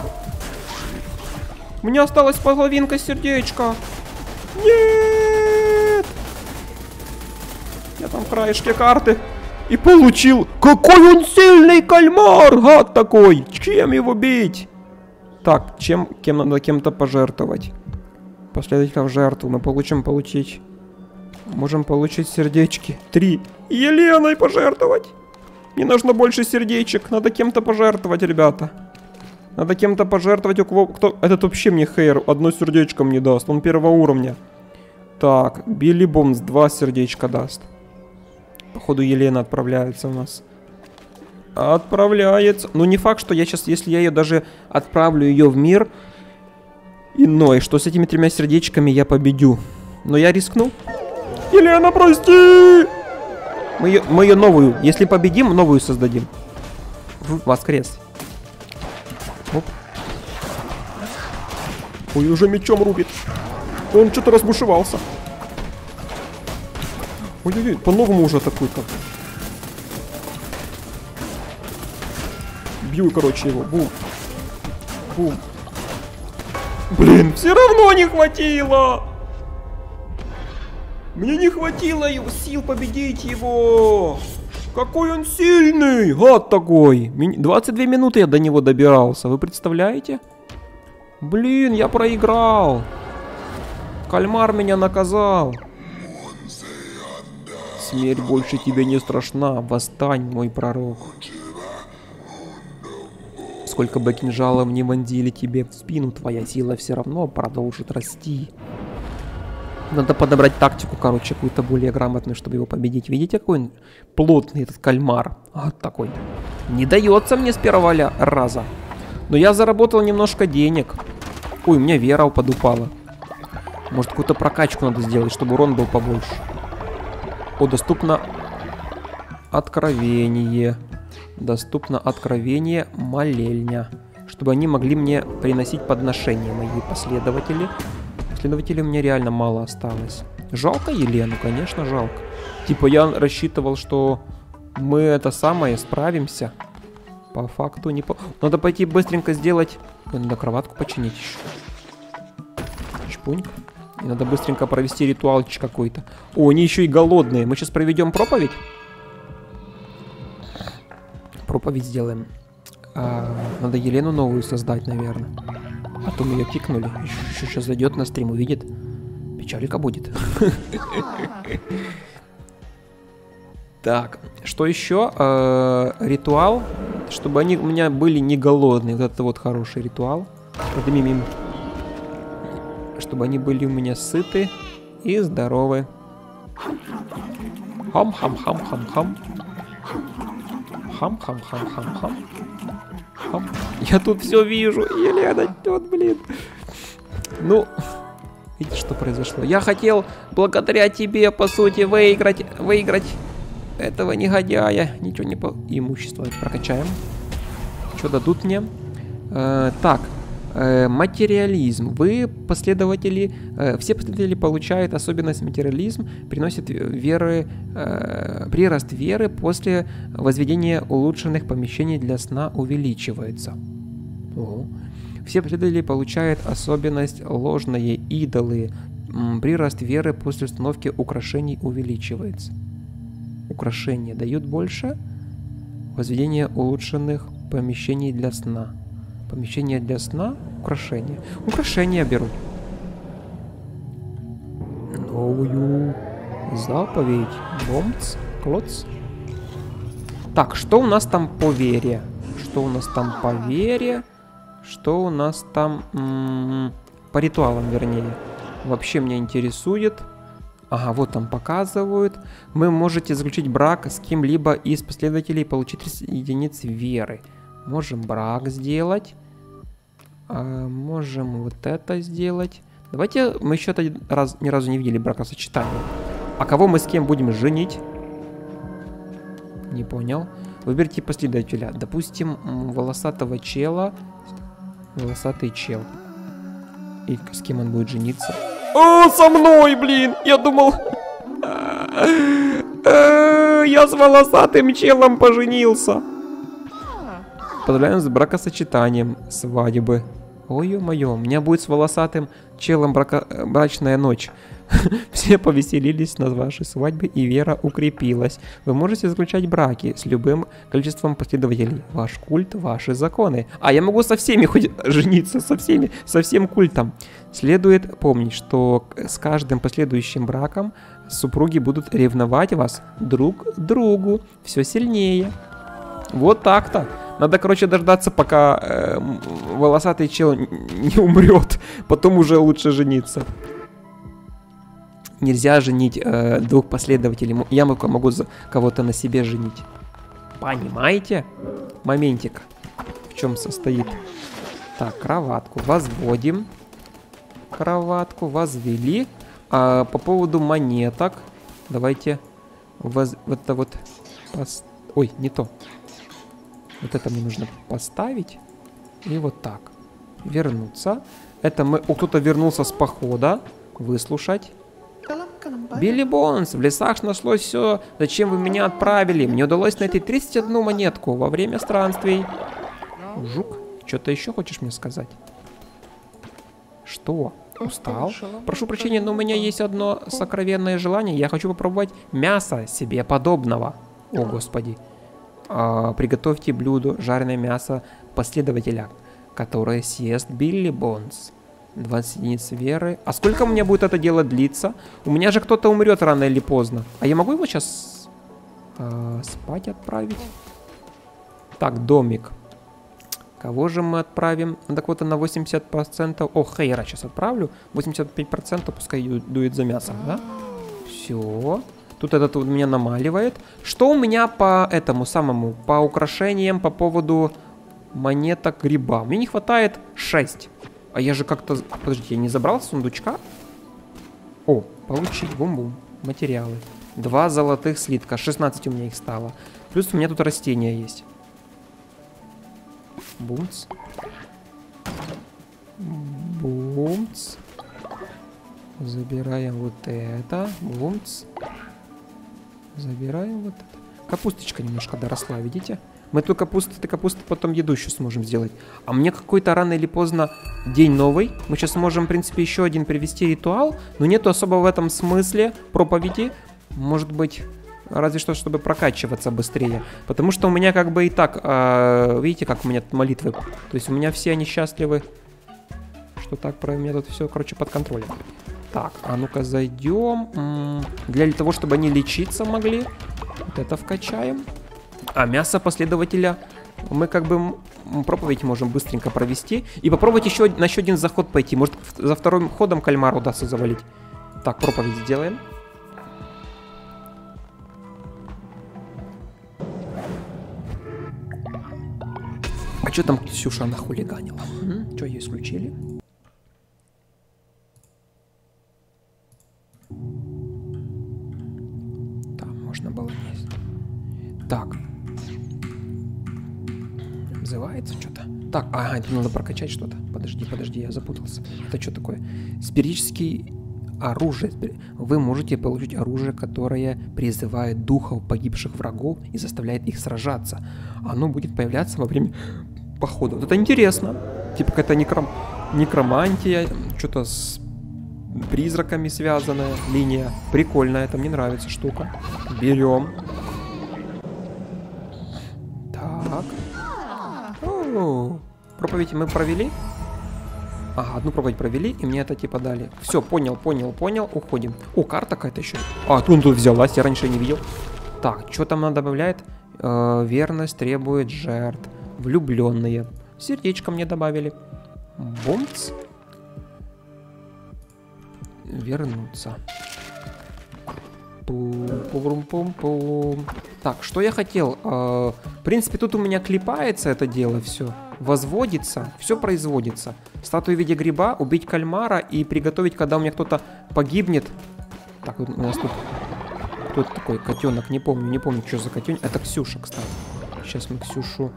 У меня осталась половинка сердечка. Нет! Я там в краешке карты. И получил. Какой он сильный кальмар, гад такой. Чем его бить? Так, кем надо кем-то пожертвовать? Последователя в жертву мы получить. Можем получить сердечки. 3. Еленой пожертвовать. Мне нужно больше сердечек. Надо кем-то пожертвовать, ребята. Надо кем-то пожертвовать. У кого... Кто... Этот вообще мне хейр. Одно сердечко мне даст. Он первого уровня. Так, Билли Бомс 2 сердечка даст. Походу Елена отправляется у нас. Отправляется. Ну не факт, что я сейчас, если я ее даже отправлю ее в мир иной, что с этими 3 сердечками я победю. Но я рискну. Елена, прости! Мы ее новую, если победим, новую создадим. Воскрес. Оп. Ой, уже мечом рубит. Он что-то разбушевался. Ой-ой-ой, по-новому уже атакует как-то. Бью, короче, его. Бум. Бум. Блин, все равно не хватило. Мне не хватило сил победить его. Какой он сильный! Гад такой! 22 минуты я до него добирался, вы представляете? Блин, я проиграл. Кальмар меня наказал. Смерть больше тебе не страшна. Восстань, мой пророк. Сколько бы кинжалов не вонзили тебе в спину, твоя сила все равно продолжит расти. Надо подобрать тактику, короче, какую-то более грамотную, чтобы его победить. Видите, какой он плотный этот кальмар? Вот такой. Не дается мне с первого раза. Но я заработал немножко денег. Ой, у меня вера подупала. Может, какую-то прокачку надо сделать, чтобы урон был побольше. О, доступно откровение. Доступно откровение молельня. Чтобы они могли мне приносить подношения, мои последователи. Последователей у меня реально мало осталось. Жалко Елену, конечно, жалко. Типа я рассчитывал, что мы это самое справимся. По факту не... Надо пойти быстренько сделать... Надо кроватку починить еще. Чпуньк. И надо быстренько провести ритуалчик какой-то. О, они еще и голодные. Мы сейчас проведем проповедь. Проповедь сделаем. Надо Елену новую создать, наверное. А то мы ее кикнули. Еще сейчас зайдет на стрим, увидит. Печалька будет. Так, что еще? Ритуал. Чтобы они у меня были не голодные. Вот это вот хороший ритуал. Чтобы они были у меня сыты и здоровы. Хам-хам-хам-хам-хам. Хам-хам-хам-хам-хам. Я тут все вижу, Елена, вот, блин. Ну, видите, что произошло? Я хотел благодаря тебе, по сути, выиграть этого негодяя. Ничего не по... Имущество прокачаем. Что дадут мне? Так, материализм. Вы, последователи, все последователи получают особенность материализм, приносит веры, прирост веры после возведения улучшенных помещений для сна увеличивается. Ого. Все последователи получают особенность ложные идолы, прирост веры после установки украшений увеличивается. Украшения дают больше, возведение улучшенных помещений для сна. Помещение для сна, украшения. Украшения беру. Новую заповедь. Бомц, клоц. Так, что у нас там по вере? Что у нас там по вере? Что у нас там по ритуалам, вернее. Вообще меня интересует. Ага, вот там показывают. Вы можете заключить брак с кем-либо из последователей и получить 30 единиц веры. Можем брак сделать. Можем вот это сделать. Давайте, мы еще ни разу не видели бракосочетание. А кого мы с кем будем женить? Не понял. Выберите последователя. Допустим, волосатого чела. Волосатый чел. И с кем он будет жениться? О, со мной, блин! Я думал... Я с волосатым челом поженился. Поздравляем с бракосочетанием свадьбы. Ой, ё-моё, у меня будет с волосатым челом брачная ночь. Все повеселились на вашей свадьбе, и вера укрепилась. Вы можете заключать браки с любым количеством последователей. Ваш культ, ваши законы. А я могу со всеми хоть жениться, со всем культом. Следует помнить, что с каждым последующим браком супруги будут ревновать вас друг к другу все сильнее. Вот так-то. Надо, короче, дождаться, пока волосатый чел не умрет. Потом уже лучше жениться. Нельзя женить двух последователей. Я могу кого-то на себе женить. Понимаете? Моментик. В чем состоит? Так, кроватку возводим. Кроватку возвели. По поводу монеток. Давайте вот это вот... Ой, не то. Вот это мне нужно поставить. И вот так. Вернуться. Это мы... О, кто-то вернулся с похода. Выслушать. Билли Бонс, в лесах нашлось все, зачем вы меня отправили. Мне удалось найти 31 монетку во время странствий. Жук, что-то еще хочешь мне сказать? Что? Устал? Прошу прощения, но у меня есть одно сокровенное желание. Я хочу попробовать мясо себе подобного. О, господи. Приготовьте блюдо жареное мясо последователя, которое съест Билли Бонс. 20 единиц веры. А сколько у меня будет это дело длиться? У меня же кто-то умрет рано или поздно. А я могу его сейчас спать отправить? Так, домик. Кого же мы отправим? Надо кого-то на 80%. О, Хейра сейчас отправлю. 85% пускай дует за мясом, да? Все. Тут этот у меня намаливает. Что у меня по этому самому? По украшениям, по поводу монеток гриба. Мне не хватает 6. А я же как-то... Подождите, я не забрал с сундучка? О, получить. Бум-бум. Материалы. 2 золотых слитка. 16 у меня их стало. Плюс у меня тут растения есть. Бумц. Бумц. Забираем вот это. Бумц. Забираем вот это. Капусточка немножко доросла, видите? Мы эту капусту потом еду еще сможем сделать. А мне какой-то рано или поздно день новый. Мы сейчас можем, в принципе, еще один привести ритуал. Но нету особо в этом смысле проповеди. Может быть... Разве что, чтобы прокачиваться быстрее. Потому что у меня как бы и так... видите, как у меня тут молитвы? То есть у меня все они счастливы. Что так, про меня тут все, короче, под контролем. Так, а ну-ка зайдем. Для того, чтобы они лечиться могли. Вот это вкачаем. А мясо последователя... Мы как бы проповедь можем быстренько провести. И попробовать еще на еще один заход пойти. Может, за вторым ходом кальмара удастся завалить. Так, проповедь сделаем. А что там Ксюша нахулиганила? Что ее исключили? Там можно было не... Так. Обзывается что-то. Так, ага, это надо прокачать что-то. Подожди, я запутался. Это что такое? Спирический оружие. Вы можете получить оружие, которое призывает духов погибших врагов и заставляет их сражаться. Оно будет появляться во время похода. Вот это интересно. Типа какая-то некромантия, что-то с призраками связанная линия. Прикольная, это мне нравится штука. Берем. Так. О, проповедь мы провели. Ага, одну проповедь провели, и мне это типа дали. Все, понял, уходим. О, карта какая-то еще. А, тут взялась, я раньше не видел. Так, что там она добавляет? Верность требует жертв. Влюбленные. Сердечко мне добавили. Бомц. Вернуться. Пум-пум-пум-пум. Так, что я хотел? В принципе, тут у меня клепается это дело все. Возводится, все производится. Статуя в виде гриба, убить кальмара и приготовить, когда у меня кто-то погибнет. Так, у нас тут... Кто это такой котенок? Не помню, что за котенок. Это Ксюша, кстати. Сейчас мы Ксюшу...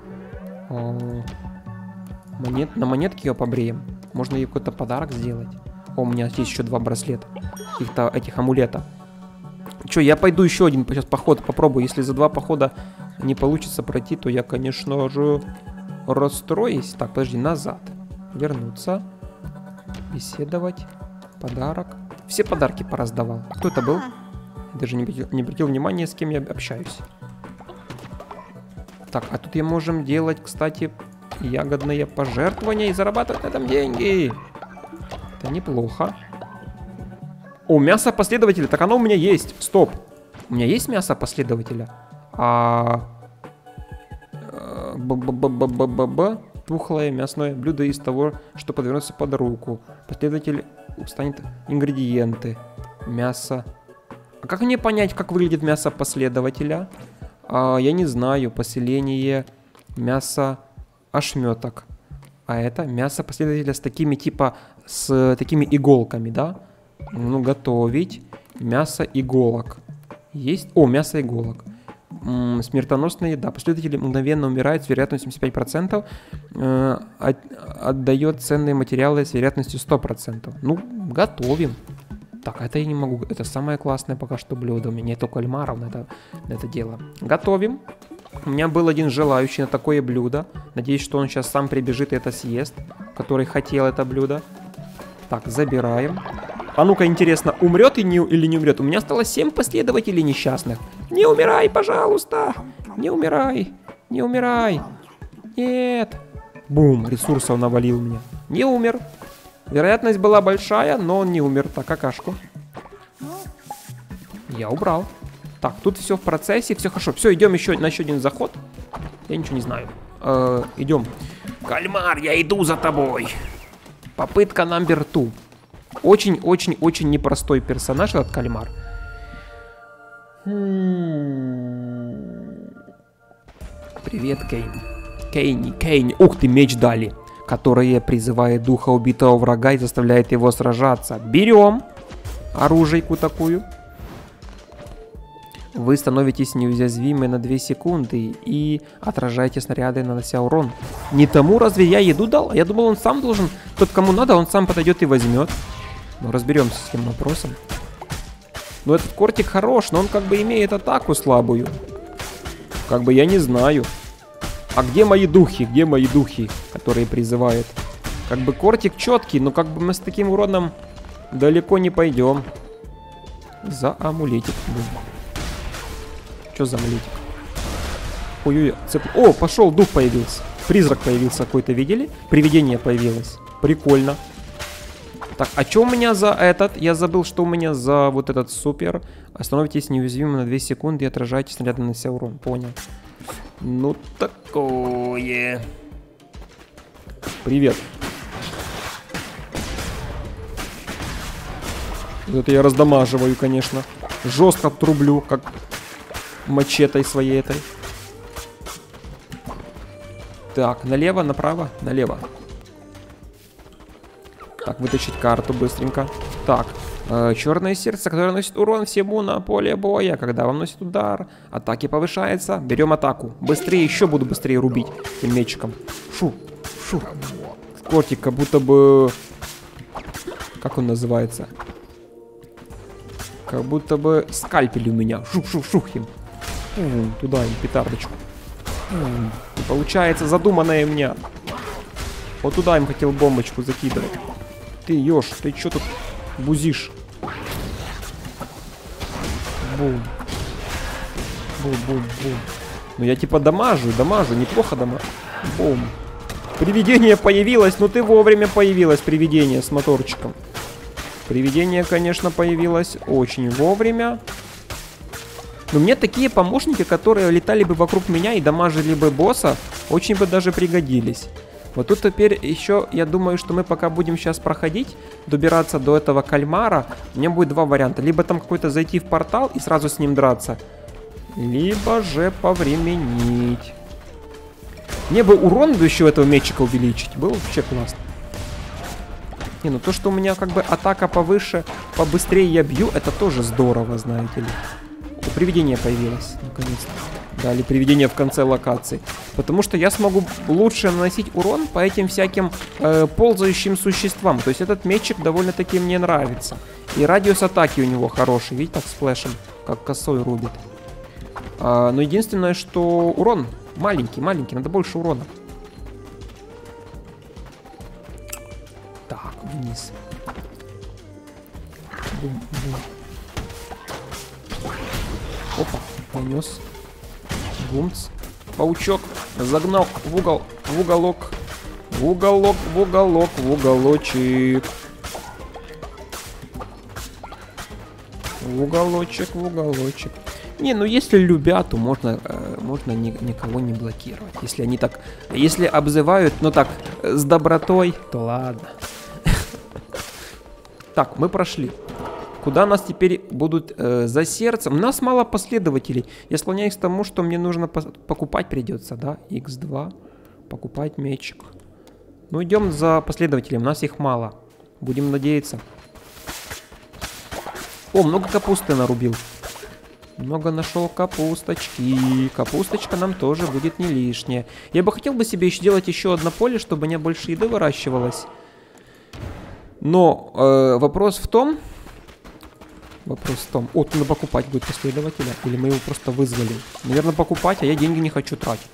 на монетки ее побреем. Можно ей какой-то подарок сделать. О, у меня здесь еще 2 браслета. Каких-то этих амулета. Че, я пойду еще один сейчас поход попробую. Если за 2 похода не получится пройти, то я, конечно же, расстроюсь. Так, подожди, назад. Вернуться. Беседовать. Подарок. Все подарки пораздавал. Кто это был? Даже не обратил внимания, с кем я общаюсь. Так, а тут я можем делать, кстати, ягодные пожертвования и зарабатывать на этом деньги. Это неплохо. О, мясо последователя. Так оно у меня есть. Стоп. У меня есть мясо последователя? Тухлое мясное блюдо из того, что подвернется под руку. Последователь станет ингредиенты. Мясо. А как мне понять, как выглядит мясо последователя? Я не знаю. Поселение мяса ошметок. А это мясо последователя с такими типа, с такими иголками, да? Ну, готовить. Мясо иголок. Есть? О, мясо иголок. Смертоносная еда. Последователи мгновенно умирают с вероятностью 75%. Отдает ценные материалы с вероятностью 100%. Ну, готовим. Так, это я не могу. Это самое классное пока что блюдо. У меня нету кальмаров на это дело. Готовим. У меня был один желающий на такое блюдо. Надеюсь, что он сейчас сам прибежит и это съест. Который хотел это блюдо. Так, забираем. А ну-ка, интересно, умрет или не умрет? У меня осталось 7 последователей несчастных. Не умирай, пожалуйста! Не умирай! Не умирай! Нет! Бум, ресурсов навалил мне. Не умер. Вероятность была большая, но он не умер. Так, какашку. Я убрал. Так, тут все в процессе, все хорошо. Все, идем еще на еще один заход. Я ничего не знаю. Идем. Кальмар, я иду за тобой. Попытка номер 2. Очень-очень-очень непростой персонаж этот кальмар. Привет, Кейн. Кейн. Ух ты, меч дали. Который призывает духа убитого врага и заставляет его сражаться. Берем оружейку такую. Вы становитесь неуязвимы на 2 секунды и отражаете снаряды, нанося урон. Не тому разве я еду дал? Я думал, он сам должен. Тот, кому надо, он сам подойдет и возьмет. Ну, разберемся с этим вопросом. Но этот кортик хорош, но он как бы имеет атаку слабую. Как бы я не знаю. А где мои духи? Где мои духи, которые призывают? Как бы кортик четкий, но как бы мы с таким уроном далеко не пойдем. За амулетик. Что за амулетик? Ой-ой-ой. О, пошел, дух появился. Призрак появился какой-то, видели? Привидение появилось. Прикольно. Так, а что у меня за этот? Я забыл, что у меня за вот этот супер. Остановитесь неуязвимым на 2 секунды и отражайте снаряды, нанося урон. Понял. Ну, такое. Привет. Это я раздамаживаю, конечно. Жестко трублю, как мачетой своей этой. Так, налево, направо, налево. Так, вытащить карту быстренько. Так, черное сердце, которое наносит урон всему на поле боя. Когда вам наносит удар, атаки повышается. Берем атаку. Быстрее, еще буду быстрее рубить этим мечиком. Шу, шу. Кортик, как будто бы... Как он называется? Как будто бы скальпель у меня. Шух-шух-шух им. Туда им петардочку. И получается задуманное у меня. Вот туда им хотел бомбочку закидывать. Ты, ёж, ты чё тут бузишь? Бум. Бум-бум-бум. Ну я типа дамажу, неплохо дамажу. Бум. Привидение появилось, ну ты вовремя появилось, привидение с моторчиком. Привидение, конечно, появилось очень вовремя. Но мне такие помощники, которые летали бы вокруг меня и дамажили бы босса, очень бы даже пригодились. Вот тут теперь еще, я думаю, что мы пока будем сейчас проходить, добираться до этого кальмара, у меня будет 2 варианта. Либо там какой-то зайти в портал и сразу с ним драться, либо же повременить. Мне бы урон еще этого мечика увеличить, было вообще классно. Не, ну то, что у меня как бы атака повыше, побыстрее я бью, это тоже здорово, знаете ли. О, привидение появилось, наконец-то. Дали привидение в конце локации. Потому что я смогу лучше наносить урон по этим всяким ползающим существам. То есть этот мечик довольно-таки мне нравится. И радиус атаки у него хороший. Видите, так сплэшем, как косой рубит. Но единственное, что урон маленький, надо больше урона. Так, вниз. Бум-бум. Опа, нанес. Бумц. Паучок загнал в угол, в уголок. В уголок, в уголок, в уголочек. В уголочек, в уголочек. Не, ну если любят, то можно никого не блокировать. Если они так, если обзывают, ну так, с добротой, то ладно. Так, мы прошли. Куда нас теперь будут за сердцем? У нас мало последователей. Я склоняюсь к тому, что мне нужно покупать придется, да? X2. Покупать мечик. Ну, идем за последователем. У нас их мало. Будем надеяться. О, много капусты нарубил. Много нашел капусточки. Капусточка нам тоже будет не лишняя. Я бы хотел себе сделать еще одно поле, чтобы у меня больше еды выращивалось. Но вопрос в том... О, тут надо покупать будет последователя. Или мы его просто вызвали. Наверное, покупать, а я деньги не хочу тратить.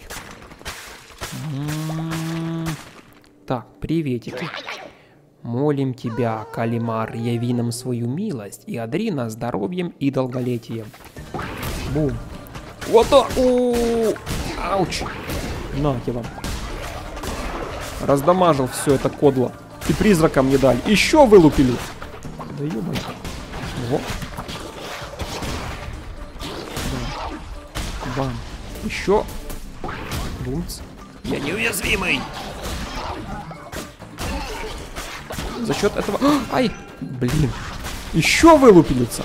Так, приветики. Молим тебя, Калимар, яви нам свою милость и одари нас здоровьем и долголетием. Бум. Вот так. Ауч. Нате вам. Раздамажил все это кодло. И призракам не дали. Еще вылупили. Да ё-моё. Во. Бам. Еще. Бумц. Я неуязвимый. За счет этого... Ай! Блин. Еще вылупилится.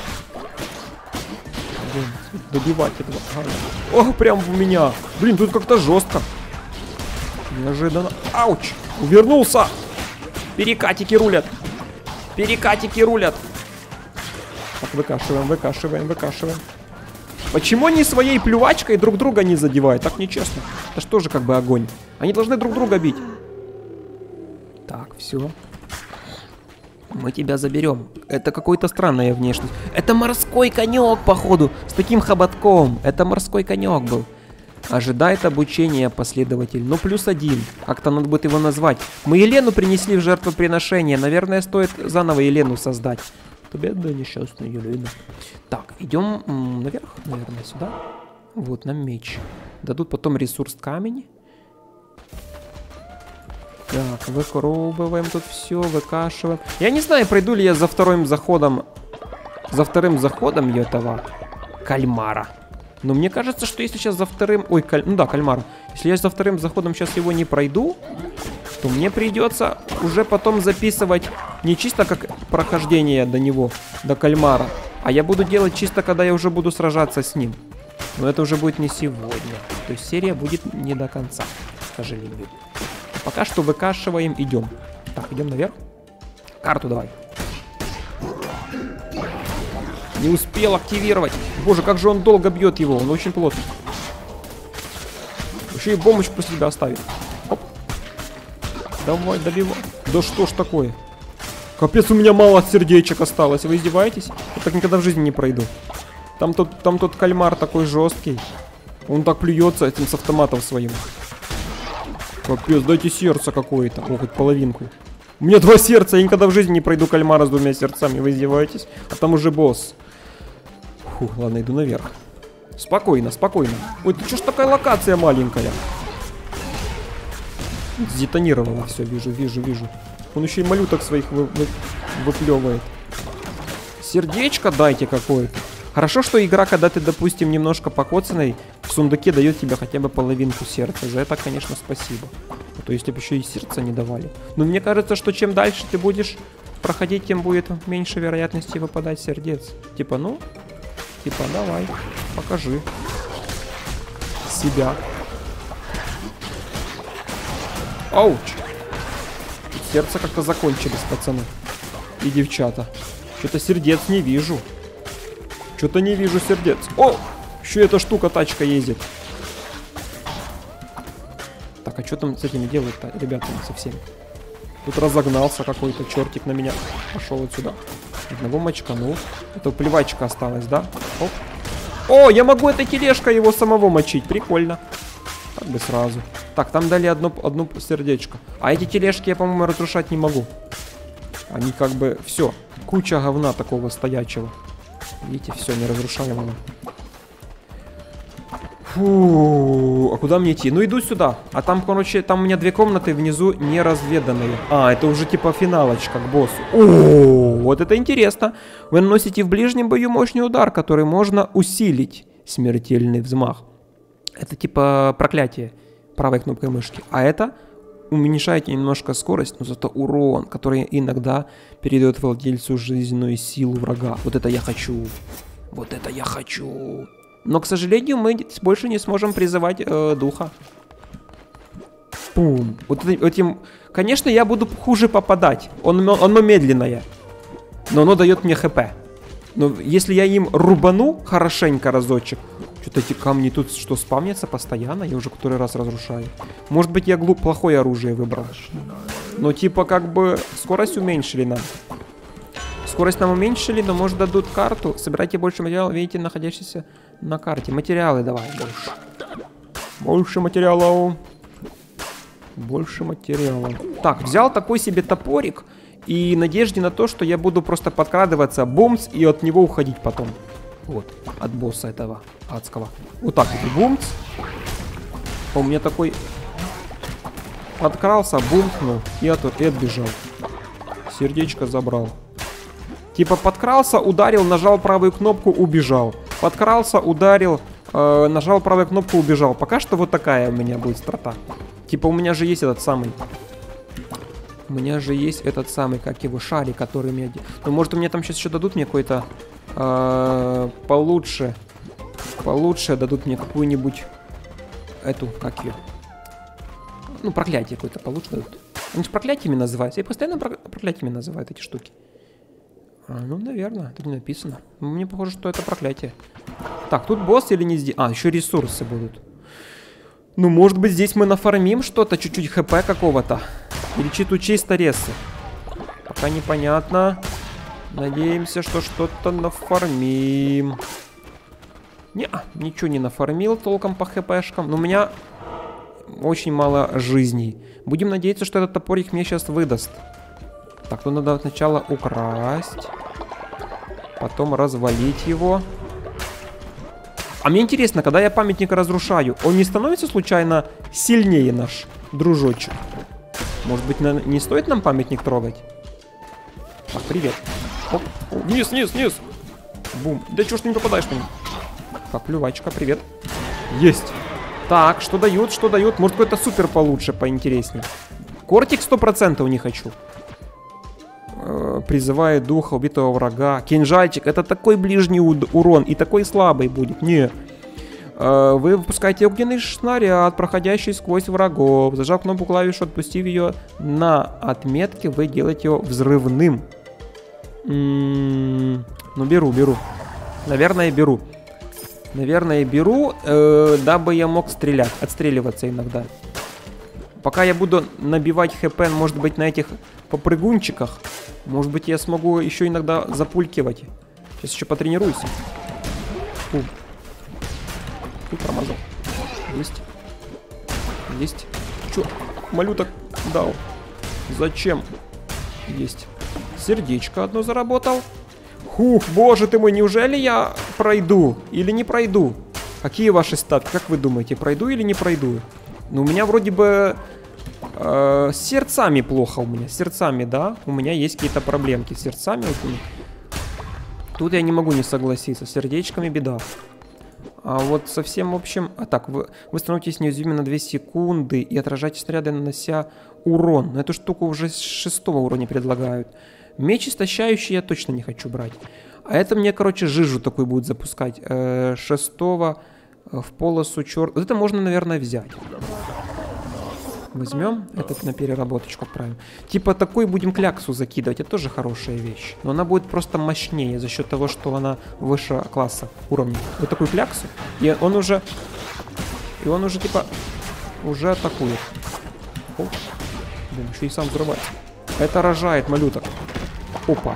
Добивать этого. О, прям в меня. Блин, тут как-то жестко. Неожиданно. Ауч. Увернулся. Перекатики рулят. Перекатики рулят. Так, выкашиваем, выкашиваем, выкашиваем. Почему они своей плювачкой друг друга не задевают? Так нечестно. Это что же как бы огонь? Они должны друг друга бить. Так, все. Мы тебя заберем. Это какой-то странная внешность. Это морской конек, походу, с таким хоботком. Это морской конек был. Ожидает обучения последователь. Ну, +1. Как-то надо будет его назвать. Мы Елену принесли в жертвоприношение. Наверное, стоит заново Елену создать. Бедная несчастная Елена. Так, идем наверх, наверное, сюда. Вот нам меч. Дадут потом ресурс камень. Так, выкрубываем тут все, выкашиваем. Я не знаю, пройду ли я за вторым заходом. За вторым заходом этого кальмара. Но мне кажется, что если сейчас за вторым... Ой, ну да, кальмара. Если я за вторым заходом сейчас его не пройду, то мне придется уже потом записывать не чисто как прохождение до него, до кальмара. А я буду делать чисто, когда я уже буду сражаться с ним. Но это уже будет не сегодня. То есть серия будет не до конца, к сожалению. Пока что выкашиваем, идем. Так, идем наверх. Карту давай. Не успел активировать. Боже, как же он долго бьет его. Он очень плотный. Еще и бомбочь после себя оставит. Оп. Давай, добивай. Да что ж такое? Капец, у меня мало сердечек осталось. Вы издеваетесь? Я так никогда в жизни не пройду. Там тот кальмар такой жесткий. Он так плюется этим с автоматом своим. Капец, дайте сердце какое-то. О, хоть половинку. У меня 2 сердца. Я никогда в жизни не пройду кальмара с 2 сердцами. Вы издеваетесь? А там уже босс. Фух, ладно, иду наверх. Спокойно, спокойно. Ой, ты что ж такая локация маленькая? Сдетонировало все, вижу. Он еще и малюток своих выплевывает. Сердечко дайте какое-то. Хорошо, что игра, когда ты, допустим, немножко покоцанный, в сундуке дает тебе хотя бы половинку сердца. За это, конечно, спасибо. А то если бы еще и сердца не давали. Но мне кажется, что чем дальше ты будешь проходить, тем будет меньше вероятности выпадать сердец. Типа, ну, типа, давай, покажи себя. Ауч! Сердца как-то закончились, пацаны. И девчата. Что-то сердец не вижу. Что-то не вижу сердец. О! Еще эта штука, тачка ездит. Так, а что там с этими делают-то, ребятами, со всеми? Тут разогнался какой-то чертик на меня. Пошел отсюда. Одного мочканул. Это плевачка осталась, да? Оп. О, я могу этой тележкой его самого мочить. Прикольно. Как бы сразу. Так, там дали одно сердечко. А эти тележки я, по-моему, разрушать не могу. Они как бы... Все. Куча говна такого стоячего. Видите, все, неразрушаемого. Фу, а куда мне идти? Ну, иду сюда. А там, короче, там у меня 2 комнаты внизу неразведанные. А, это уже типа финалочка к боссу. О, вот это интересно. Вы наносите в ближнем бою мощный удар, который можно усилить. Смертельный взмах. Это типа проклятие правой кнопкой мышки. А это уменьшаете немножко скорость, но зато урон, который иногда передает владельцу жизненную силу врага. Вот это я хочу. Вот это я хочу. Но, к сожалению, мы больше не сможем призывать духа. Пум. Вот этим... Конечно, я буду хуже попадать. Оно медленное. Но оно дает мне хп. Но если я им рубану хорошенько разочек... Что-то эти камни тут что, спавнятся постоянно? Я уже который раз разрушаю. Может быть, я плохое оружие выбрал. Но типа как бы скорость уменьшили нам. Скорость нам уменьшили, но может дадут карту. Собирайте больше материалов, видите, находящиеся на карте. Материалы давай больше. Больше материалов. Больше материалов. Так, взял такой себе топорик. И надежде на то, что я буду просто подкрадываться, бомс, и от него уходить потом. Вот, от босса этого адского. Вот так вот, бумц. У меня такой... Подкрался, бумкнул и отбежал. Сердечко забрал. Типа подкрался, ударил, нажал правую кнопку, убежал. Подкрался, ударил, нажал правую кнопку, убежал. Пока что вот такая у меня будет страта. Типа у меня же есть этот самый... У меня же есть этот самый, как его, шарик, который мне... Ну, может, мне там сейчас еще дадут мне какой-то... получше. Получше дадут мне какую-нибудь... Эту, как ее... Ну, проклятие какое-то получше дадут. Они же проклятиями называются. Я постоянно проклятиями называют эти штуки. Ну, наверное, тут не написано. Мне похоже, что это проклятие. Так, тут босс или не здесь? А, еще ресурсы будут. Ну, может быть, здесь мы нафармим что-то, чуть-чуть хп какого-то. Или чисто ресы. Пока непонятно. Надеемся, что что-то нафармим. Ничего не нафармил толком по хпшкам. Но у меня очень мало жизней. Будем надеяться, что этот топорик мне сейчас выдаст. Так, то надо сначала украсть. Потом развалить его. А мне интересно, когда я памятник разрушаю, он не становится случайно сильнее, наш дружочек? Может быть, не стоит нам памятник трогать? Так, привет. Оп. Вниз. Бум. Да чё ж ты не попадаешь по ним? Так, плювачка, привет. Есть. Так, что дают? Может, какой-то супер получше, поинтереснее. Кортик 100% не хочу. Призывает духа убитого врага. Кинжальчик. Это такой ближний урон и такой слабый будет. Не. Вы выпускаете огненный снаряд, проходящий сквозь врагов. Зажав кнопку клавишу, отпустив ее на отметке, вы делаете его взрывным. Ну, беру. Наверное, беру. Дабы я мог стрелять, отстреливаться иногда. Пока я буду набивать хп, может быть, на этих попрыгунчиках, может быть, я смогу еще иногда запулькивать. Сейчас еще потренируюсь. Ты промазал. Есть. Чё? Малюток дал. Зачем? Есть. Сердечко одно заработал. Хух, боже ты мой, неужели я пройду или не пройду? Какие ваши ставки? Как вы думаете, пройду или не пройду? Ну, у меня вроде бы с сердцами плохо у меня. С сердцами, да? У меня есть какие-то проблемки с сердцами. Тут я не могу не согласиться. С сердечками беда. А вот совсем, в общем... А так, вы становитесь неуязвимы на 2 секунды и отражаете снаряды, нанося урон. Но эту штуку уже с 6-го уровня предлагают. Меч истощающий я точно не хочу брать. А это мне, короче, жижу такую будет запускать. 6-го в полосу черт. Вот это можно, наверное, взять. Возьмем этот на переработочку, отправим. Типа такой будем кляксу закидывать. Это тоже хорошая вещь. Но она будет просто мощнее за счет того, что она выше класса уровня. Вот такую кляксу. И он уже типа уже атакует. О, блин, еще и сам взрывается. Это рожает малюток. Опа.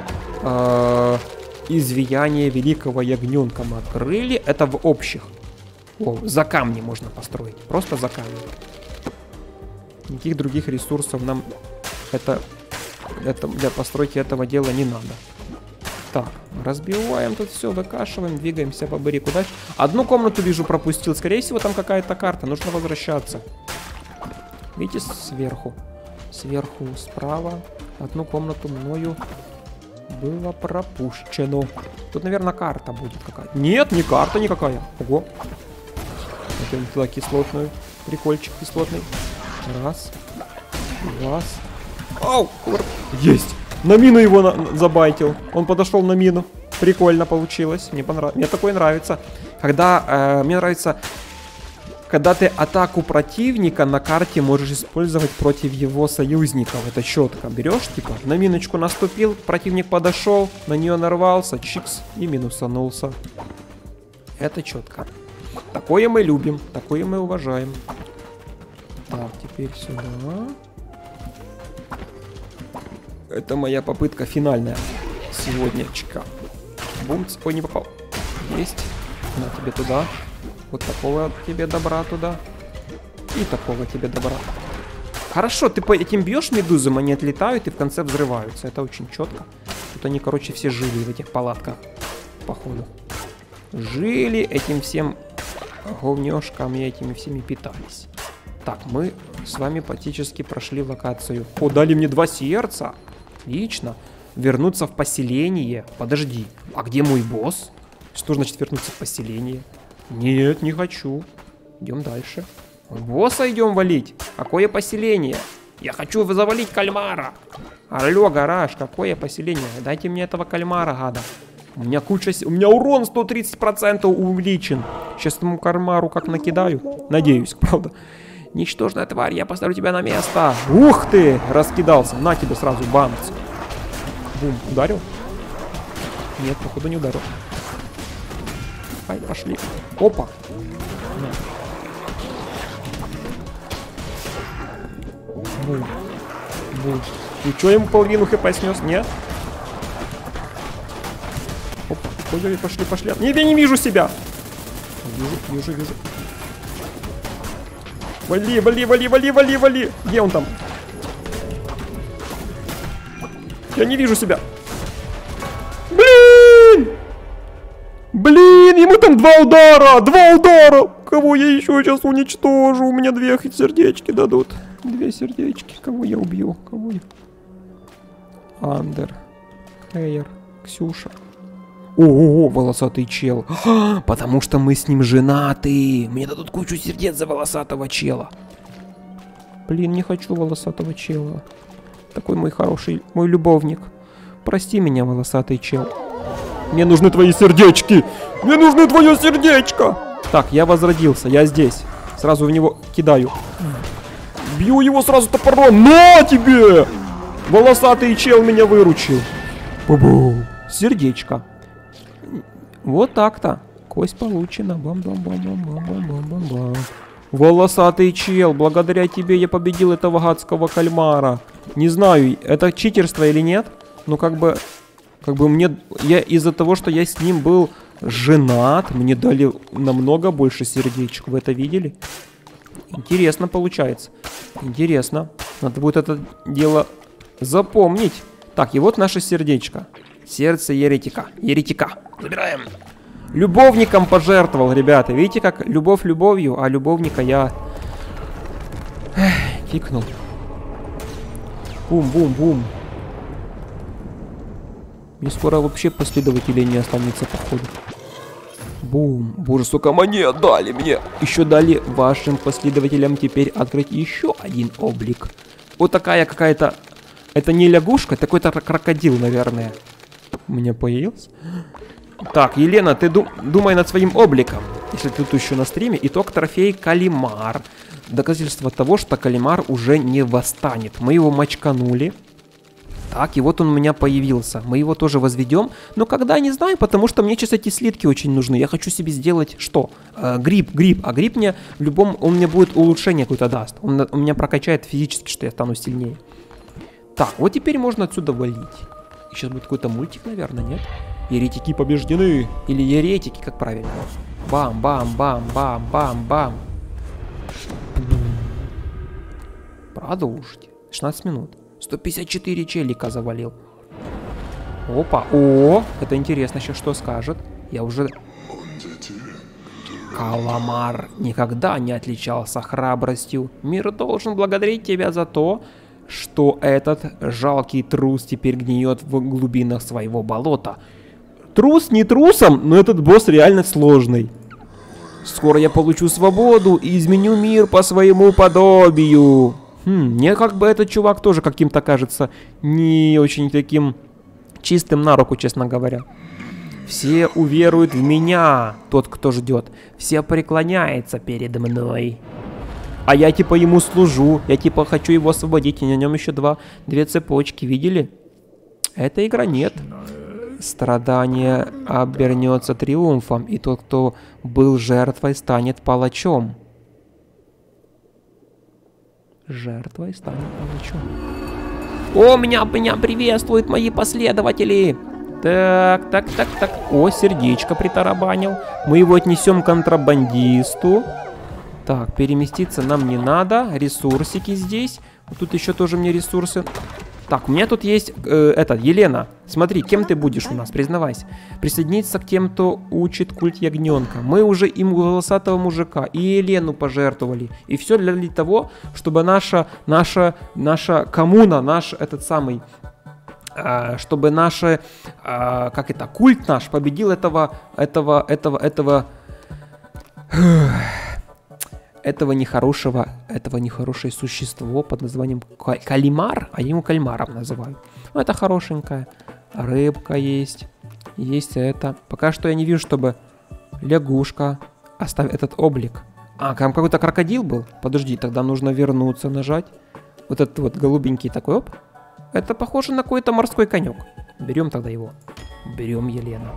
Изваяние великого ягненка мы открыли. Это в общих. О, за камни можно построить. Просто за камни. Никаких других ресурсов нам это для постройки этого дела не надо. Так, разбиваем тут все, выкашиваем, двигаемся по барику дальше. Одну комнату вижу пропустил. Скорее всего, там какая-то карта. Нужно возвращаться. Видите, сверху. Сверху справа. Одну комнату мною было пропущено. Тут, наверное, карта будет какая-то. Нет, не карта никакая. Ого. Пойдем туда кислотную. Прикольчик кислотный. Раз. Ау! Есть! На мину его забайтил. Он подошел на мину. Прикольно получилось. Мне понравилось. Мне такое нравится. Мне нравится... Когда ты атаку противника на карте можешь использовать против его союзников. Это четко. Берешь, типа, на миночку наступил, противник подошел, на нее нарвался, чикс, и минусанулся. Это четко. Такое мы любим, такое мы уважаем. Так, теперь сюда. Это моя попытка финальная сегодня. Чика. Бумц. Ой, не попал. Есть. На тебе туда. Вот такого тебе добра туда. И такого тебе добра. Хорошо, ты по этим бьешь медузам, они отлетают и в конце взрываются. Это очень четко. Тут они, короче, все жили в этих палатках. Походу. жили, этим всем говнёшками этими всеми питались. Так, мы с вами практически прошли локацию. О, дали мне 2 сердца. Отлично. Вернуться в поселение. Подожди, а где мой босс? Что значит вернуться в поселение? Нет, не хочу. Идем дальше. Босса идем валить. Какое поселение? Я хочу завалить кальмара. Алло, гараж, какое поселение? Дайте мне этого кальмара, гада. У меня куча... У меня урон 130% увеличен. Сейчас этому кальмару как накидаю. Надеюсь, правда. Ничтожная тварь, я поставлю тебя на место. Ух ты, раскидался. На тебе сразу, бамц. Бум, ударил? Нет, походу не ударил. Ай, пошли. Опа. Бум. Бум. И что, ему половину хп снес? Нет? Опа, пошли, пошли. Нет, я не вижу себя. Вижу. Вали. Где он там? Я не вижу себя. Блин, ему там 2 удара. Кого я еще сейчас уничтожу? У меня 2 сердечки дадут. 2 сердечки. Кого я убью? Кого я? Андер. Хейер. Ксюша. О, волосатый чел. Потому что мы с ним женаты. Мне дадут кучу сердец за волосатого чела. Блин, не хочу волосатого чела. Такой мой хороший, мой любовник. Прости меня, волосатый чел. Мне нужны твои сердечки. Мне нужны твое сердечко. Так, я возродился, я здесь. Сразу в него кидаю. Бью его сразу топором. На тебе! Волосатый чел меня выручил. Бу-бу. Сердечко. Вот так-то. Кость получена. Бам-бам-бам-бам-бам-бам-бам-бам. Волосатый чел, благодаря тебе я победил этого гадского кальмара. Не знаю, это читерство или нет, но как бы мне, я из-за того, что я с ним был женат, мне дали намного больше сердечек. Вы это видели? Интересно получается. Интересно. Надо будет это дело запомнить. Так, и вот наше сердечко. Сердце еретика. Забираем. Любовником пожертвовал, ребята. Видите, как любовь любовью, а любовника я фикнул. Бум-бум-бум. Мне скоро вообще последователей не останется, походу. Бум. Боже, сколько монет дали мне. Еще дали вашим последователям теперь открыть еще один облик. Вот такая какая-то... Это не лягушка, это какой-то крокодил, наверное. У меня появился. Так, Елена, ты думай над своим обликом. Если ты тут еще на стриме. Итог трофей Калимар. Доказательство того, что Калимар уже не восстанет. Мы его мочканули. Так, и вот он у меня появился. Мы его тоже возведем. Но когда, не знаю, потому что мне сейчас эти слитки очень нужны. Я хочу себе сделать что? Гриб. А гриб мне в любом... Он мне будет улучшение какое-то даст. Он меня прокачает физически, что я стану сильнее. Так, вот теперь можно отсюда валить. Сейчас будет какой-то мультик, наверное, нет? Еретики побеждены. Или еретики, как правильно. Бам-бам-бам-бам-бам-бам. Продолжите. 16 минут. 154 челика завалил. Опа. О, это интересно сейчас, что скажет. Я уже... Каламар никогда не отличался храбростью. Мир должен благодарить тебя за то, что этот жалкий трус теперь гниет в глубинах своего болота. Трус не трусом, но этот босс реально сложный. Скоро я получу свободу и изменю мир по своему подобию. Мне как бы этот чувак тоже каким-то кажется не очень таким чистым на руку, честно говоря. Все уверуют в меня, тот, кто ждет. Все преклоняются перед мной. А я типа ему служу, я типа хочу его освободить, и на нем еще две цепочки, видели? Эта игра нет. Страдание обернется триумфом, и тот, кто был жертвой, станет палачом. Жертвой станет палачом. О, меня приветствуют мои последователи. Так. О, сердечко притарабанил. Мы его отнесем контрабандисту. Так, переместиться нам не надо. Ресурсики здесь. Тут еще тоже мне ресурсы Так, у меня тут есть, Елена, смотри, кем ты будешь у нас, признавайся. Присоединиться к тем, кто учит культ ягненка. Мы уже им волосатого мужика и Елену пожертвовали. И все для того, чтобы наша коммуна, чтобы культ наш победил этого нехорошее существо под названием кальмар, а я ему кальмаром называю. Ну, это хорошенькая. Рыбка есть. Есть это. Пока что я не вижу, чтобы лягушка оставила этот облик. А, там какой-то крокодил был? Подожди, тогда нужно вернуться, нажать. Вот этот вот голубенький такой, оп. Это похоже на какой-то морской конек. Берем тогда его. Берем Елена.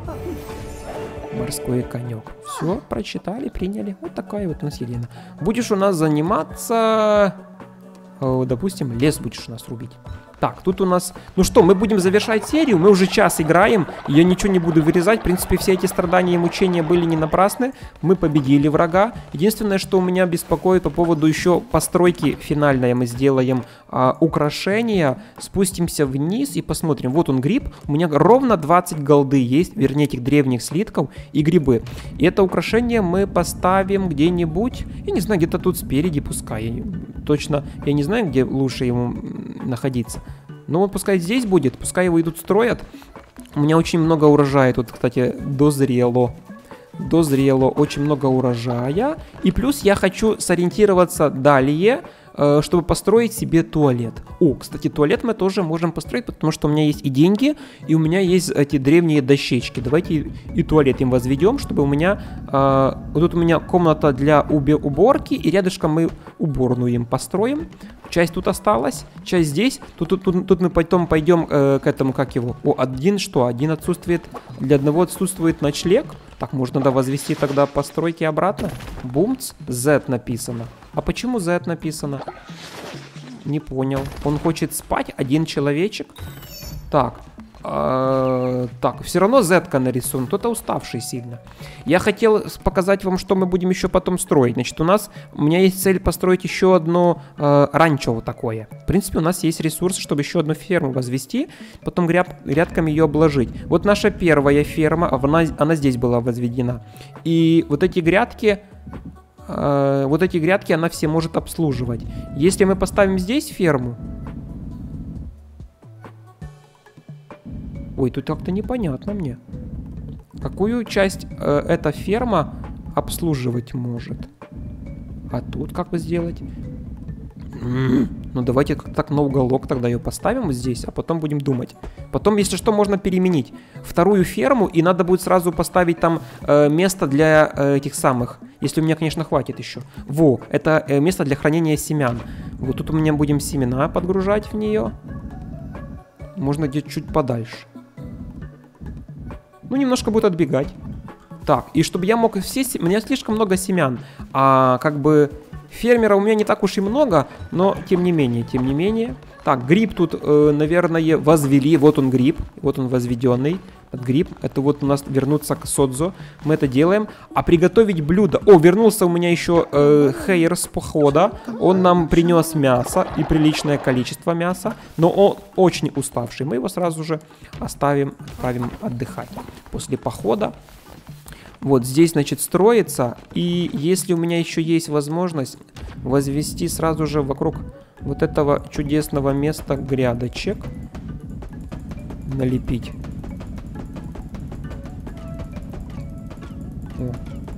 Морской конек. Все, прочитали, приняли. Вот такая вот у нас Елена. Будешь у нас заниматься... допустим, лес будешь у нас рубить. Так, тут у нас... Ну что, мы будем завершать серию. Мы уже час играем. Я ничего не буду вырезать. В принципе, все эти страдания и мучения были не напрасны. Мы победили врага. Единственное, что у меня беспокоит по поводу еще постройки финальной. Мы сделаем украшения. Спустимся вниз и посмотрим. Вот он гриб. У меня ровно 20 голды есть. Вернее, этих древних слитков и грибы. И это украшение мы поставим где-нибудь. Я не знаю, где-то тут спереди пускай. Точно, я не знаю, где лучше ему находиться. Ну вот пускай здесь будет, пускай его и тут строят. У меня очень много урожая тут, кстати, дозрело. Очень много урожая. И плюс я хочу сориентироваться далее, чтобы построить себе туалет. О, кстати, туалет мы тоже можем построить, потому что у меня есть и деньги, и у меня есть эти древние дощечки. Давайте и туалет им возведем, чтобы у меня... вот тут у меня комната для уборки, и рядышком мы уборную им построим. Часть тут осталась, часть здесь. Тут мы потом пойдем к этому, как его... Один отсутствует, для одного отсутствует ночлег. Так, можно возвести тогда постройки обратно. Бумц, Z написано. А почему Z написано? Не понял. Он хочет спать, один человечек. Так, все равно Z-ка нарисован, кто-то уставший сильно. Я хотел показать вам, что мы будем еще потом строить. Значит, у меня есть цель построить еще одно ранчо вот такое. В принципе, у нас есть ресурсы, чтобы еще одну ферму возвести, потом грядками ее обложить. Вот наша первая ферма, она здесь была возведена. И вот эти грядки... она все может обслуживать. Если мы поставим здесь ферму... Ой, тут как-то непонятно мне. Какую часть эта ферма обслуживать может? А тут как бы сделать? Ну давайте как-то так на уголок тогда ее поставим вот здесь, а потом будем думать. Потом, если что, можно переменить вторую ферму, и надо будет сразу поставить там место для этих самых, если у меня, конечно, хватит еще. Во, это место для хранения семян. Вот тут у меня будем семена подгружать в нее. Можно где-то чуть подальше. Ну, немножко будет отбегать. Так, и чтобы я мог все... У меня слишком много семян. А как бы фермера у меня не так уж и много, но тем не менее. Так, гриб тут, наверное, возвели. Вот он гриб, вот он возведенный. Гриб, это вот у нас вернуться к Содзо. Мы это делаем. А приготовить блюдо. О, вернулся у меня еще Хейр с похода. Он нам принес мясо и приличное количество мяса. Но он очень уставший. Мы его сразу же отправим отдыхать после похода. Вот здесь, значит, строится. И если у меня еще есть возможность возвести сразу же вокруг вот этого чудесного места грядочек. Налепить. О.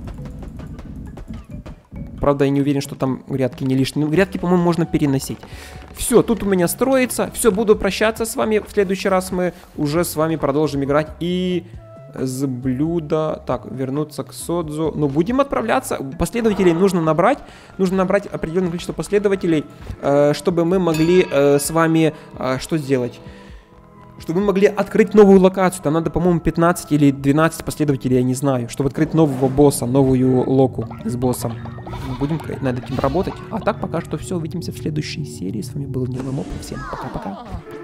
Правда, я не уверен, что там грядки не лишние. Но грядки, по-моему, можно переносить. Все, тут у меня строится. Все, буду прощаться с вами. В следующий раз мы уже с вами продолжим играть. И с блюда... Так, вернуться к Содзо. Ну, будем отправляться. Последователей нужно набрать. Нужно набрать определенное количество последователей, чтобы мы могли с вами... что сделать? Чтобы мы могли открыть новую локацию. Там надо, по-моему, 15 или 12 последователей, я не знаю. Чтобы открыть нового босса, новую локу с боссом. Мы будем над этим работать. А так, пока что все. Увидимся в следующей серии. С вами был Ниломоп. Всем пока-пока.